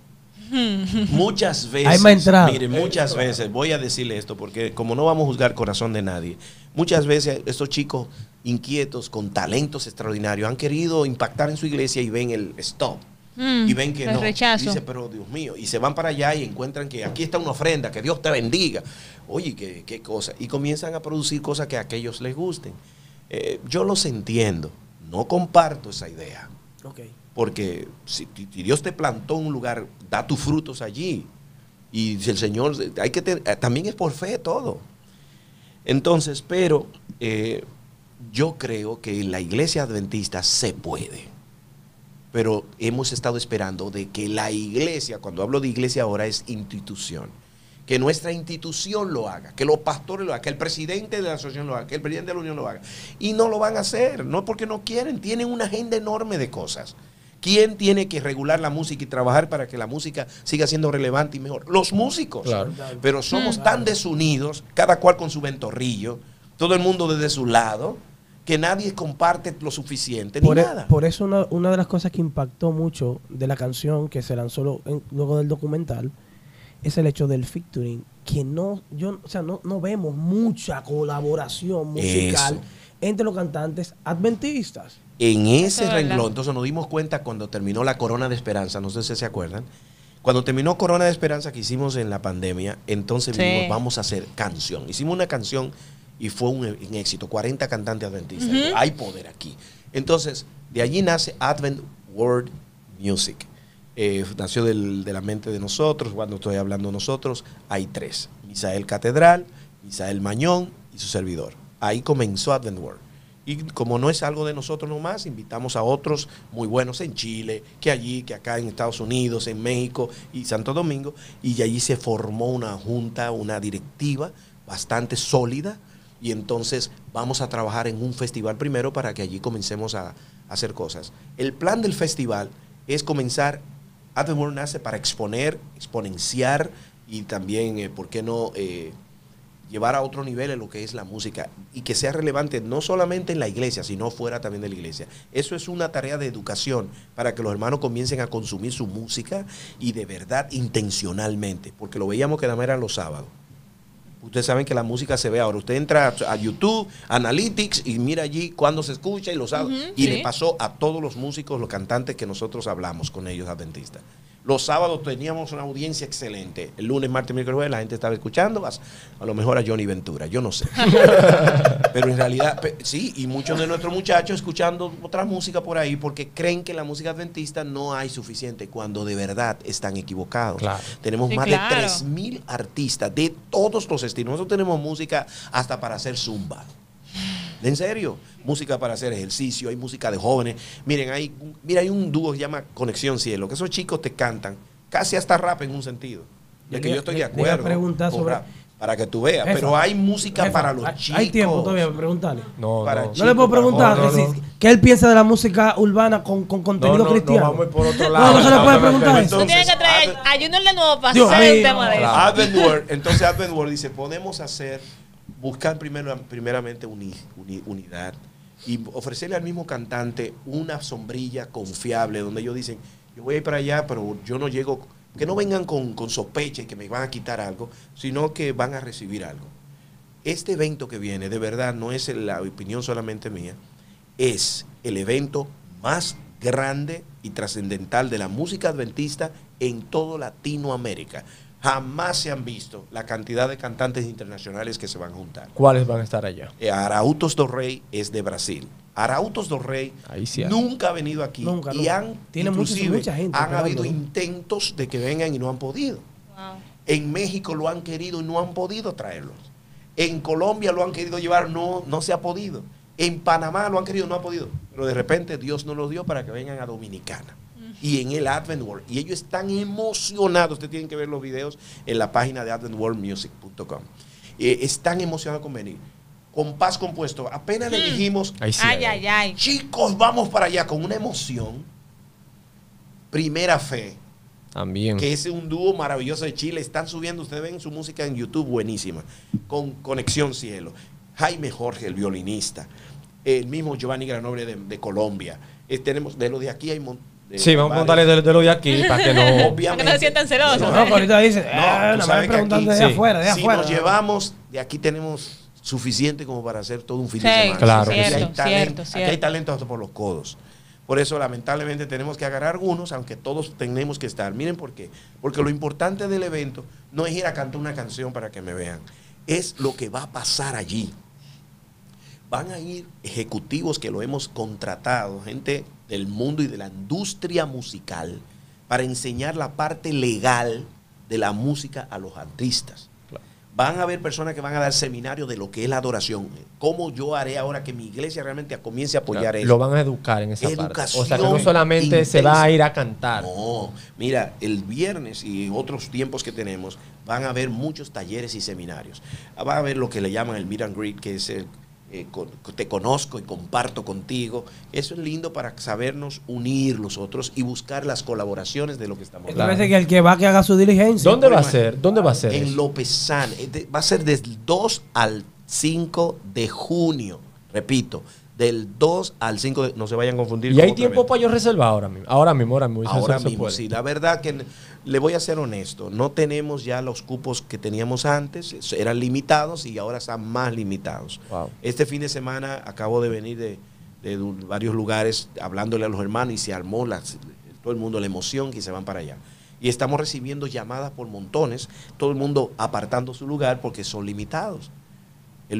Muchas veces, hay más entrada. Mire, muchas veces, voy a decirle esto, porque como no vamos a juzgar corazón de nadie, muchas veces estos chicos inquietos, con talentos extraordinarios, han querido impactar en su iglesia y ven el stop. Y ven que no. Rechazo. Dice, pero Dios mío. Y se van para allá y encuentran que aquí está una ofrenda, que Dios te bendiga. Oye, qué cosa. Y comienzan a producir cosas que a aquellos les gusten. Yo los entiendo. No comparto esa idea. Okay. Porque si Dios te plantó en un lugar, da tus frutos allí. Y si el Señor, también es por fe todo. Entonces, pero yo creo que en la iglesia adventista se puede. Pero hemos estado esperando de que la iglesia, cuando hablo de iglesia ahora, es institución. Que nuestra institución lo haga, que los pastores lo hagan, que el presidente de la asociación lo haga, que el presidente de la unión lo haga. Y no lo van a hacer, no porque no quieren, tienen una agenda enorme de cosas ¿Quién tiene que regular la música y trabajar para que la música siga siendo relevante y mejor? Los músicos. Claro. Pero somos tan desunidos, cada cual con su ventorrillo, todo el mundo desde su lado, que nadie comparte lo suficiente ni nada. Por eso una de las cosas que impactó mucho de la canción que se lanzó luego del documental es el hecho del featuring, que no vemos mucha colaboración musical entre los cantantes adventistas. En ese Eso es renglón, verdad. entonces nos dimos cuenta cuando terminó la Corona de Esperanza, no sé si se acuerdan, cuando terminó Corona de Esperanza que hicimos en la pandemia, entonces Sí. dijimos, vamos a hacer canción. Hicimos una canción y fue un éxito, 40 cantantes adventistas. Hay poder aquí. Entonces, de allí nace Advent World Music. Nació de la mente de nosotros. Cuando estoy hablando de nosotros, hay 3. Misael Catedral, Misael Mañón y su servidor. Ahí comenzó Advent World. Y como no es algo de nosotros nomás, invitamos a otros muy buenos en Chile, que allí, que acá en Estados Unidos, en México y Santo Domingo. Y allí se formó una junta, una directiva bastante sólida. Y entonces vamos a trabajar en un festival primero para que allí comencemos a hacer cosas. El plan del festival es comenzar. Advent World nace para exponenciar y también, ¿por qué no?, llevar a otro nivel en lo que es la música y que sea relevante no solamente en la iglesia, sino fuera también de la iglesia. Eso es una tarea de educación para que los hermanos comiencen a consumir su música y de verdad intencionalmente, porque lo veíamos que nada más eran los sábados. Ustedes saben que la música se ve ahora. Usted entra a YouTube, Analytics, y mira allí cuándo se escucha y los sábados. Y sí. le pasó a todos los músicos, los cantantes que nosotros hablamos con ellos adventistas. Los sábados teníamos una audiencia excelente. El lunes, martes, miércoles, jueves, la gente estaba escuchando a lo mejor a Johnny Ventura, yo no sé. Pero en realidad, sí, y muchos de nuestros muchachos escuchando otra música por ahí porque creen que la música adventista no hay suficiente, cuando de verdad están equivocados. Claro. Tenemos Sí, más claro. de 3,000 artistas de todos los estilos. Nosotros tenemos música hasta para hacer zumba. En serio, música para hacer ejercicio, hay música de jóvenes. Miren, hay un dúo que se llama Conexión Cielo, que esos chicos te cantan casi hasta rap en un sentido. De que yo estoy de Le iba a acuerdo preguntar con sobre- rap, para que tú veas. Jefa, Pero hay música Jefa, para los chicos. Hay tiempo todavía para preguntarle. No, Para no. chicos, No le puedo preguntar no, no. qué él piensa de la música urbana con contenido No, cristiano. vamos a ir por otro No, lado. no se le puede preguntar Entonces, eso. Tú tienes que traer a Junior de nuevo para Dios hacer el mío. tema de eso. Advent World, entonces Advent World dice, podemos buscar primeramente unidad y ofrecerle al mismo cantante una sombrilla confiable donde ellos dicen, yo voy a ir para allá, pero yo no llego, que no vengan con sospecha y que me van a quitar algo, sino que van a recibir algo. Este evento que viene, de verdad, no es la opinión solamente mía, es el evento más grande y trascendental de la música adventista en toda Latinoamérica. Jamás se han visto la cantidad de cantantes internacionales que se van a juntar. ¿Cuáles van a estar allá? Arautos do Rey es de Brasil. Arautos do Rey Ahí sí hay. nunca ha venido aquí. Nunca, y nunca. han, Tiene inclusive, mucha gente han esperando, habido ¿no? intentos de que vengan y no han podido. Wow. En México lo han querido y no han podido traerlos. En Colombia lo han querido llevar, no se ha podido. En Panamá lo han querido, no ha podido. Pero de repente Dios nos lo dio para que vengan a Dominicana. Y en el Advent World. Y ellos están emocionados. Ustedes tienen que ver los videos en la página de adventworldmusic.com. Están emocionados con venir. Con Paz Compuesto. Apenas le dijimos, Ahí sí Ay, hay. ay, ay. chicos, vamos para allá con una emoción. Primera Fe, También. que es un dúo maravilloso de Chile. Están subiendo, ustedes ven su música en YouTube, buenísima. Con Conexión Cielo. Jaime Jorge, el violinista. El mismo Giovanni Granoble de Colombia. Tenemos de lo de aquí hay Sí, vamos a preguntarle de lo de aquí para que no. Para que no Obviamente. se sientan celosos. No, que ahorita dice, tú nada más sabes que preguntando aquí, de sí. afuera, de Si afuera. nos llevamos, de aquí tenemos suficiente como para hacer todo un fin Sí, de semana. claro que cierto, sí. Aquí hay talento, cierto. aquí hay talento hasta por los codos. Por eso, lamentablemente, tenemos que agarrar algunos, aunque todos tenemos que estar. Miren por qué. Porque lo importante del evento no es ir a cantar una canción para que me vean. Es lo que va a pasar allí. Van a ir ejecutivos que lo hemos contratado, gente del mundo y de la industria musical, para enseñar la parte legal de la música a los artistas. Van a haber personas que van a dar seminarios de lo que es la adoración. Cómo yo haré ahora que mi iglesia realmente comience a apoyar eso. Lo van a educar en esa parte. Educación O sea, que no solamente se va intensa. a ir a cantar. No, mira, el viernes y otros tiempos que tenemos van a haber muchos talleres y seminarios. Va a haber lo que le llaman el meet and greet, que es te conozco y comparto contigo. Eso es lindo para sabernos unir los otros y buscar las colaboraciones de lo que estamos Claro. Parece que el que va que haga su diligencia. ¿Dónde va a ser? ¿Dónde va a ser? En eso? Lopezán. Va a ser del 2 al 5 de junio. Repito, del 2 al 5 de... No se vayan a confundir. ¿Y con hay otro tiempo evento. para yo reservar ahora mismo? Ahora mismo. Ahora se mismo, puede. sí. La verdad que le voy a ser honesto. No tenemos ya los cupos que teníamos antes. Eran limitados y ahora están más limitados. Wow. Este fin de semana acabo de venir de varios lugares hablándole a los hermanos y se armó todo el mundo la emoción que se van para allá. Y estamos recibiendo llamadas por montones, todo el mundo apartando su lugar porque son limitados. El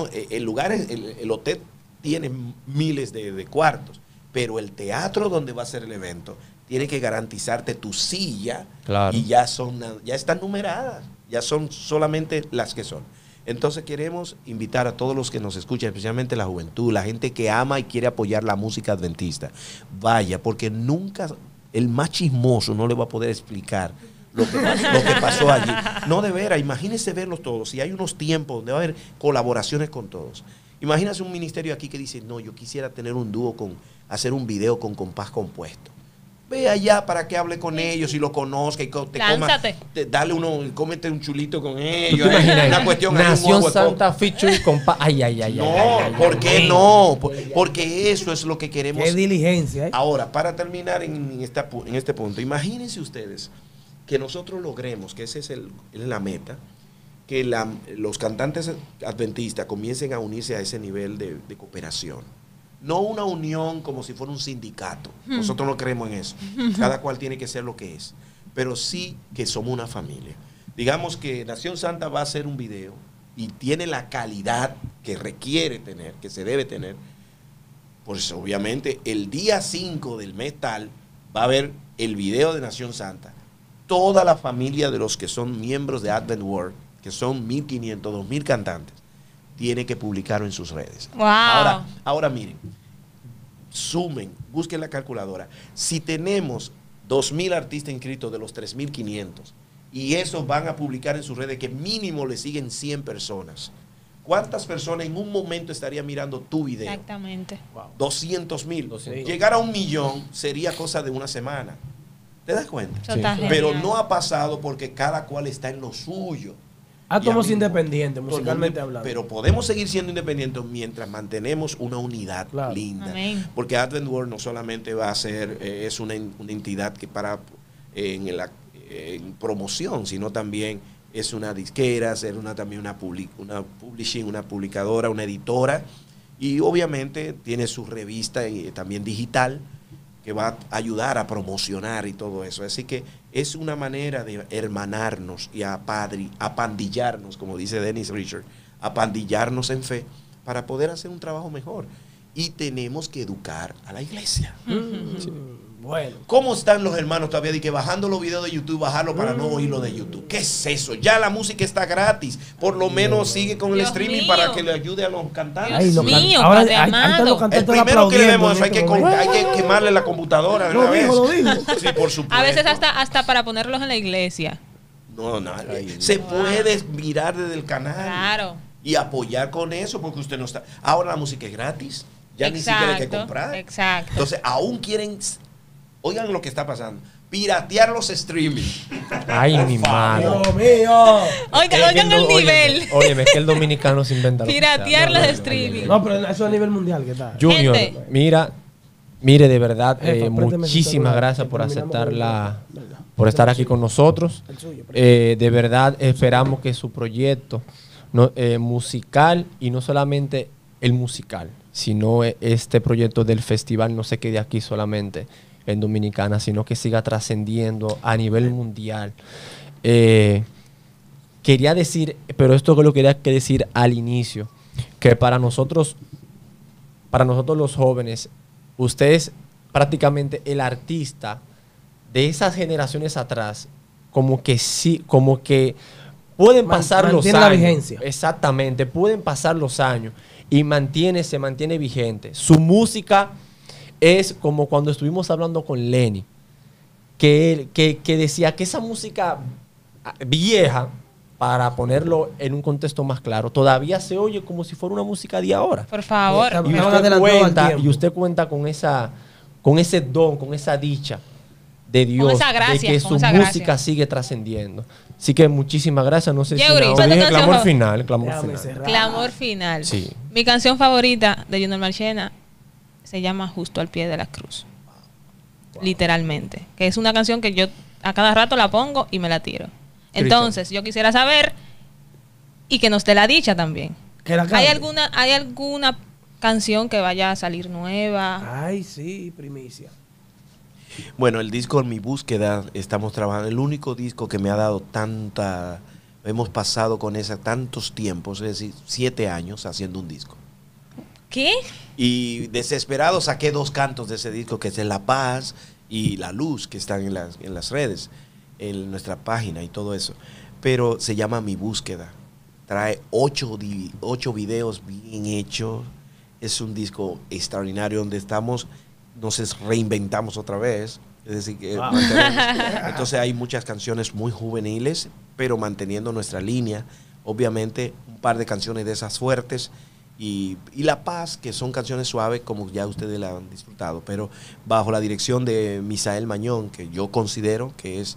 hotel tiene miles de cuartos, pero el teatro donde va a ser el evento tiene que garantizarte tu silla. Claro. Y ya están numeradas, ya son solamente las que son. Entonces queremos invitar a todos los que nos escuchan, especialmente la juventud, la gente que ama y quiere apoyar la música adventista. Vaya, porque nunca el más chismoso no le va a poder explicar lo que pasó allí. No, de veras, imagínense verlos todos. Y hay unos tiempos donde va a haber colaboraciones con todos. Imagínense un ministerio aquí que dice, no, yo quisiera tener un dúo hacer un video con compás compuesto. Ve allá para que hable con ellos y lo conozca y Lánzate. Dale cómete un chulito con ¿Tú ellos. te imaginas? Una cuestión ahí, un Nación huevo de Santa featuring con... Ay. No, ¿por qué no? Porque eso es lo que queremos. Qué diligencia, ¿eh? Ahora, para terminar en este punto, imagínense ustedes que nosotros logremos, que esa es la meta, que los cantantes adventistas comiencen a unirse a ese nivel de cooperación. No una unión como si fuera un sindicato. Nosotros no creemos en eso. Cada cual tiene que ser lo que es. Pero sí que somos una familia. Digamos que Nación Santa va a hacer un video y tiene la calidad que requiere tener, que se debe tener. Pues obviamente el día 5 del mes tal va a haber el video de Nación Santa. Toda la familia de los que son miembros de Advent World, que son 1.500, 2.000 cantantes, tiene que publicarlo en sus redes. Wow. Ahora miren, sumen, busquen la calculadora. Si tenemos 2.000 artistas inscritos de los 3.500 y esos van a publicar en sus redes que mínimo le siguen 100 personas, ¿cuántas personas en un momento estarían mirando tu video? Exactamente. 200,000. 200. Llegar a 1,000,000 sería cosa de una semana. ¿Te das cuenta? Eso está Pero genial. no ha pasado porque cada cual está en lo suyo. Somos Ya mismo, independientes, todo el musicalmente mundo- hablando. Pero podemos seguir siendo independientes mientras mantenemos una unidad Claro. linda. Amén. Porque Advent World no solamente va a ser, es una entidad que para en promoción, sino también es una disquera, también una publishing, una publicadora, una editora. Y obviamente tiene su revista también digital que va a ayudar a promocionar y todo eso. Así que es una manera de hermanarnos y apandillarnos, como dice Dennis Richard, apandillarnos en fe para poder hacer un trabajo mejor. Y tenemos que educar a la iglesia. Bueno. ¿Cómo están los hermanos todavía? De que bajando los videos de YouTube, bajarlo para no oírlo de YouTube. ¿Qué es eso? Ya la música está gratis. Por lo menos sigue con el Dios streaming mío. para que le ayude a los cantantes. Ay, Dios mío, ahora Padre ahí están amado. los El cantantes primero que le aplaudiendo demos eso, en este hay que momento. quemarle la computadora de Lo una vez. dijo, lo dijo. Sí, por supuesto. A veces hasta para ponerlos en la iglesia. No, se puede mirar desde el canal. Claro. Y apoyar con eso, porque usted no está. Ahora la música es gratis. Ya ni siquiera hay que comprar. Exacto. Entonces, aún quieren. Oigan lo que está pasando. Piratear los streaming. Ay, mi madre. Dios mío. Oigan el nivel. Óyeme, es que el dominicano se inventa lo que sea. Piratear No, los no, streaming. No, pero eso es a nivel mundial, ¿qué tal? Junior, Gente. mire, de verdad, Jefa, présteme su muchísimas celular, gracias que por terminamos aceptar con el- por estar aquí con nosotros. El suyo, De verdad, esperamos que su proyecto musical, y no solamente el musical, sino este proyecto del festival no se quede aquí solamente en Dominicana, sino que siga trascendiendo a nivel mundial. Quería decir, pero esto que lo quería que decir al inicio, que para nosotros los jóvenes, usted es prácticamente el artista de esas generaciones atrás, como que sí, como que pueden pasar los mantiene la años. vigencia. Exactamente, pueden pasar los años y se mantiene vigente. Su música es como cuando estuvimos hablando con Lenny, que decía que esa música vieja para ponerlo en un contexto más claro, todavía se oye como si fuera una música de ahora. Por favor. Estamos adelantados al tiempo. Y usted cuenta con ese don, con esa dicha de Dios, esa gracia, de que con su esa música gracia. sigue trascendiendo. Así que muchísimas gracias. No sé si Yeuri, Naomi- ¿cuál es tu Dije canción clamor favorita? final, clamor Déjame final. cerrar. Clamor final. Sí. Mi canción favorita de Junior Marchena se llama Justo al pie de la cruz. Literalmente. Que es una canción que yo a cada rato la pongo y me la tiro. Entonces, yo quisiera saber y que nos dé la dicha también. Que la ¿Hay cante. alguna canción que vaya a salir nueva? Ay, sí, primicia. Bueno, el disco Mi Búsqueda, estamos trabajando. El único disco que me ha dado tanta. Hemos pasado con esa tantos tiempos, es decir, 7 años haciendo un disco. ¿Qué? Y desesperado saqué 2 cantos de ese disco, que es La Paz y La Luz, que están en las redes, en nuestra página y todo eso. Pero se llama Mi Búsqueda. Trae 8 videos bien hechos. Es un disco extraordinario donde estamos, nos reinventamos otra vez. Es decir, que entonces hay muchas canciones muy juveniles, pero manteniendo nuestra línea. Obviamente, un par de canciones de esas fuertes. Y La Paz, que son canciones suaves, como ya ustedes la han disfrutado, pero bajo la dirección de Misael Mañón, que yo considero que es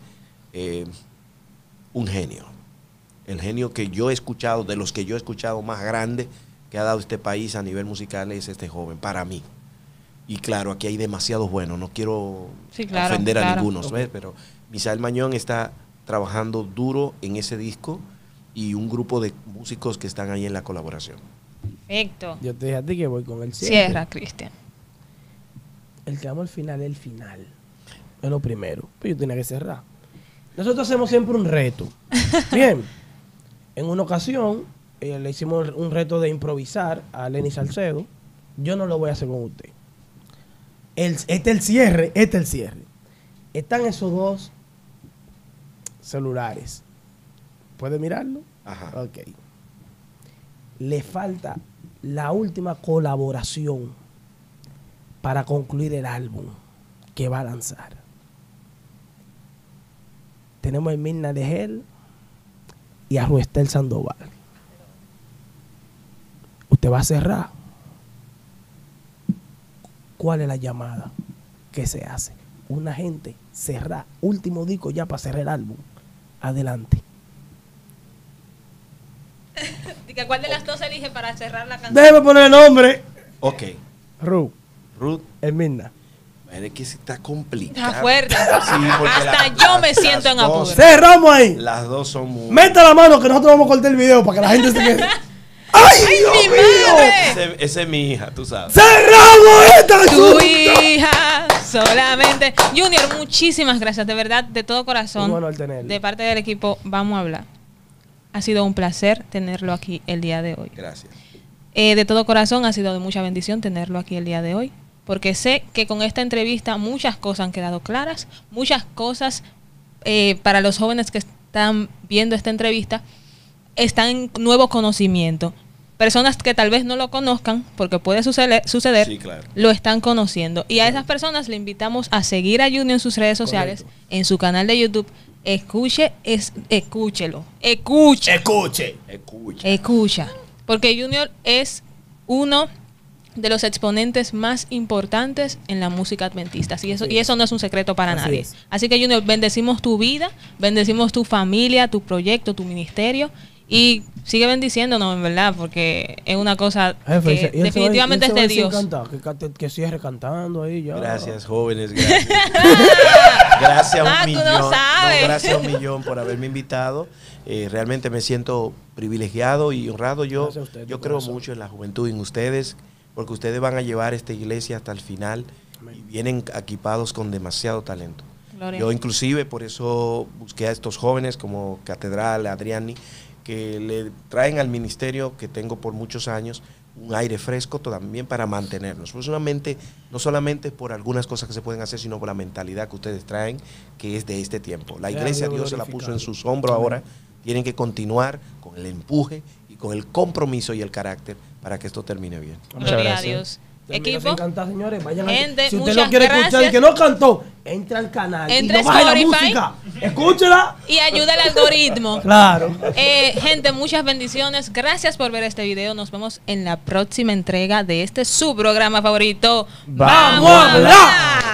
un genio. El genio que yo he escuchado, de los que yo he escuchado más grande que ha dado este país a nivel musical, es este joven, para mí. Y claro, aquí hay demasiados buenos, no quiero Sí, claro, ofender a claro. ninguno, ¿ves? Pero Misael Mañón está trabajando duro en ese disco y un grupo de músicos que están ahí en la colaboración. Perfecto. Yo te dije a ti que voy con el cierre. Cierra, Cristian. El clamor final es el final. Es lo primero. Pero yo tenía que cerrar. Nosotros hacemos siempre un reto. Bien. En una ocasión le hicimos un reto de improvisar a Lenny Salcedo. Yo no lo voy a hacer con usted. Este es el cierre. Están esos 2 celulares. ¿Puede mirarlo? Ajá. Ok. Le falta la última colaboración para concluir el álbum que va a lanzar. Tenemos a Mirna de Gel y a Ruestel Sandoval. Usted va a cerrar. ¿Cuál es la llamada que se hace? Una gente cerrar, último disco ya para cerrar el álbum. Adelante. ¿Cuál de las dos elige para cerrar la canción? Déjeme poner el nombre. Ok. Ruth, Ruth, Mirna. es que está complicado. Está fuerte. Sí, porque Hasta yo me siento en apuro. Cerramos ahí. Las dos son muy... Meta la mano que nosotros vamos a cortar el video para que la gente se quede. ¡Ay, Dios mi mío! madre! Esa es mi hija, tú sabes. ¡Cerramos esta! Tu hija solamente. Junior, muchísimas gracias, de verdad, de todo corazón. Un honor tenerlo. De parte del equipo, vamos a hablar. Ha sido un placer tenerlo aquí el día de hoy. Gracias. De todo corazón, ha sido de mucha bendición tenerlo aquí el día de hoy. Porque sé que con esta entrevista muchas cosas han quedado claras. Muchas cosas para los jóvenes que están viendo esta entrevista están en nuevo conocimiento. Personas que tal vez no lo conozcan, porque puede suceder, Sí, claro. lo están conociendo. Y a esas personas le invitamos a seguir a Junior en sus redes sociales, Correcto. en su canal de YouTube. Escúchelo. Escucha. Porque Junior es uno de los exponentes más importantes en la música adventista. Y eso no es un secreto para Así nadie. es. Así que Junior, bendecimos tu vida, bendecimos tu familia, tu proyecto, tu ministerio. Y sigue bendiciéndonos, en verdad, porque es una cosa Jefe, que definitivamente es de Dios. Que cierre cantando ahí ya. Gracias, jóvenes, gracias. Gracias a un tú no millón. sabes. Gracias a un millón por haberme invitado. Realmente me siento privilegiado y honrado. Yo Gracias a usted, de creo corazón. mucho en la juventud, en ustedes, porque ustedes van a llevar esta iglesia hasta el final y vienen equipados con demasiado talento. Gloria. Yo inclusive por eso busqué a estos jóvenes como Catedral, Adriani, que le traen al ministerio que tengo por muchos años un aire fresco también para mantenernos. No solamente por algunas cosas que se pueden hacer, sino por la mentalidad que ustedes traen, que es de este tiempo. La Sea iglesia Dios Dios se la puso en glorificado. sus hombros ahora. Tienen que continuar con el empuje y con el compromiso y el carácter para que esto termine bien. Muchas Gloria a gracias. Dios. Equipo, Encanta, señores. Vayan gente, si usted muchas no quiere escuchar gracias. y que no cantó, entra al canal. Entra y no baje la Spotify. música. Escúchela. y ayuda al algoritmo. Claro. Gente, muchas bendiciones. Gracias por ver este video. Nos vemos en la próxima entrega de este su programa favorito. ¡Vamos a hablar!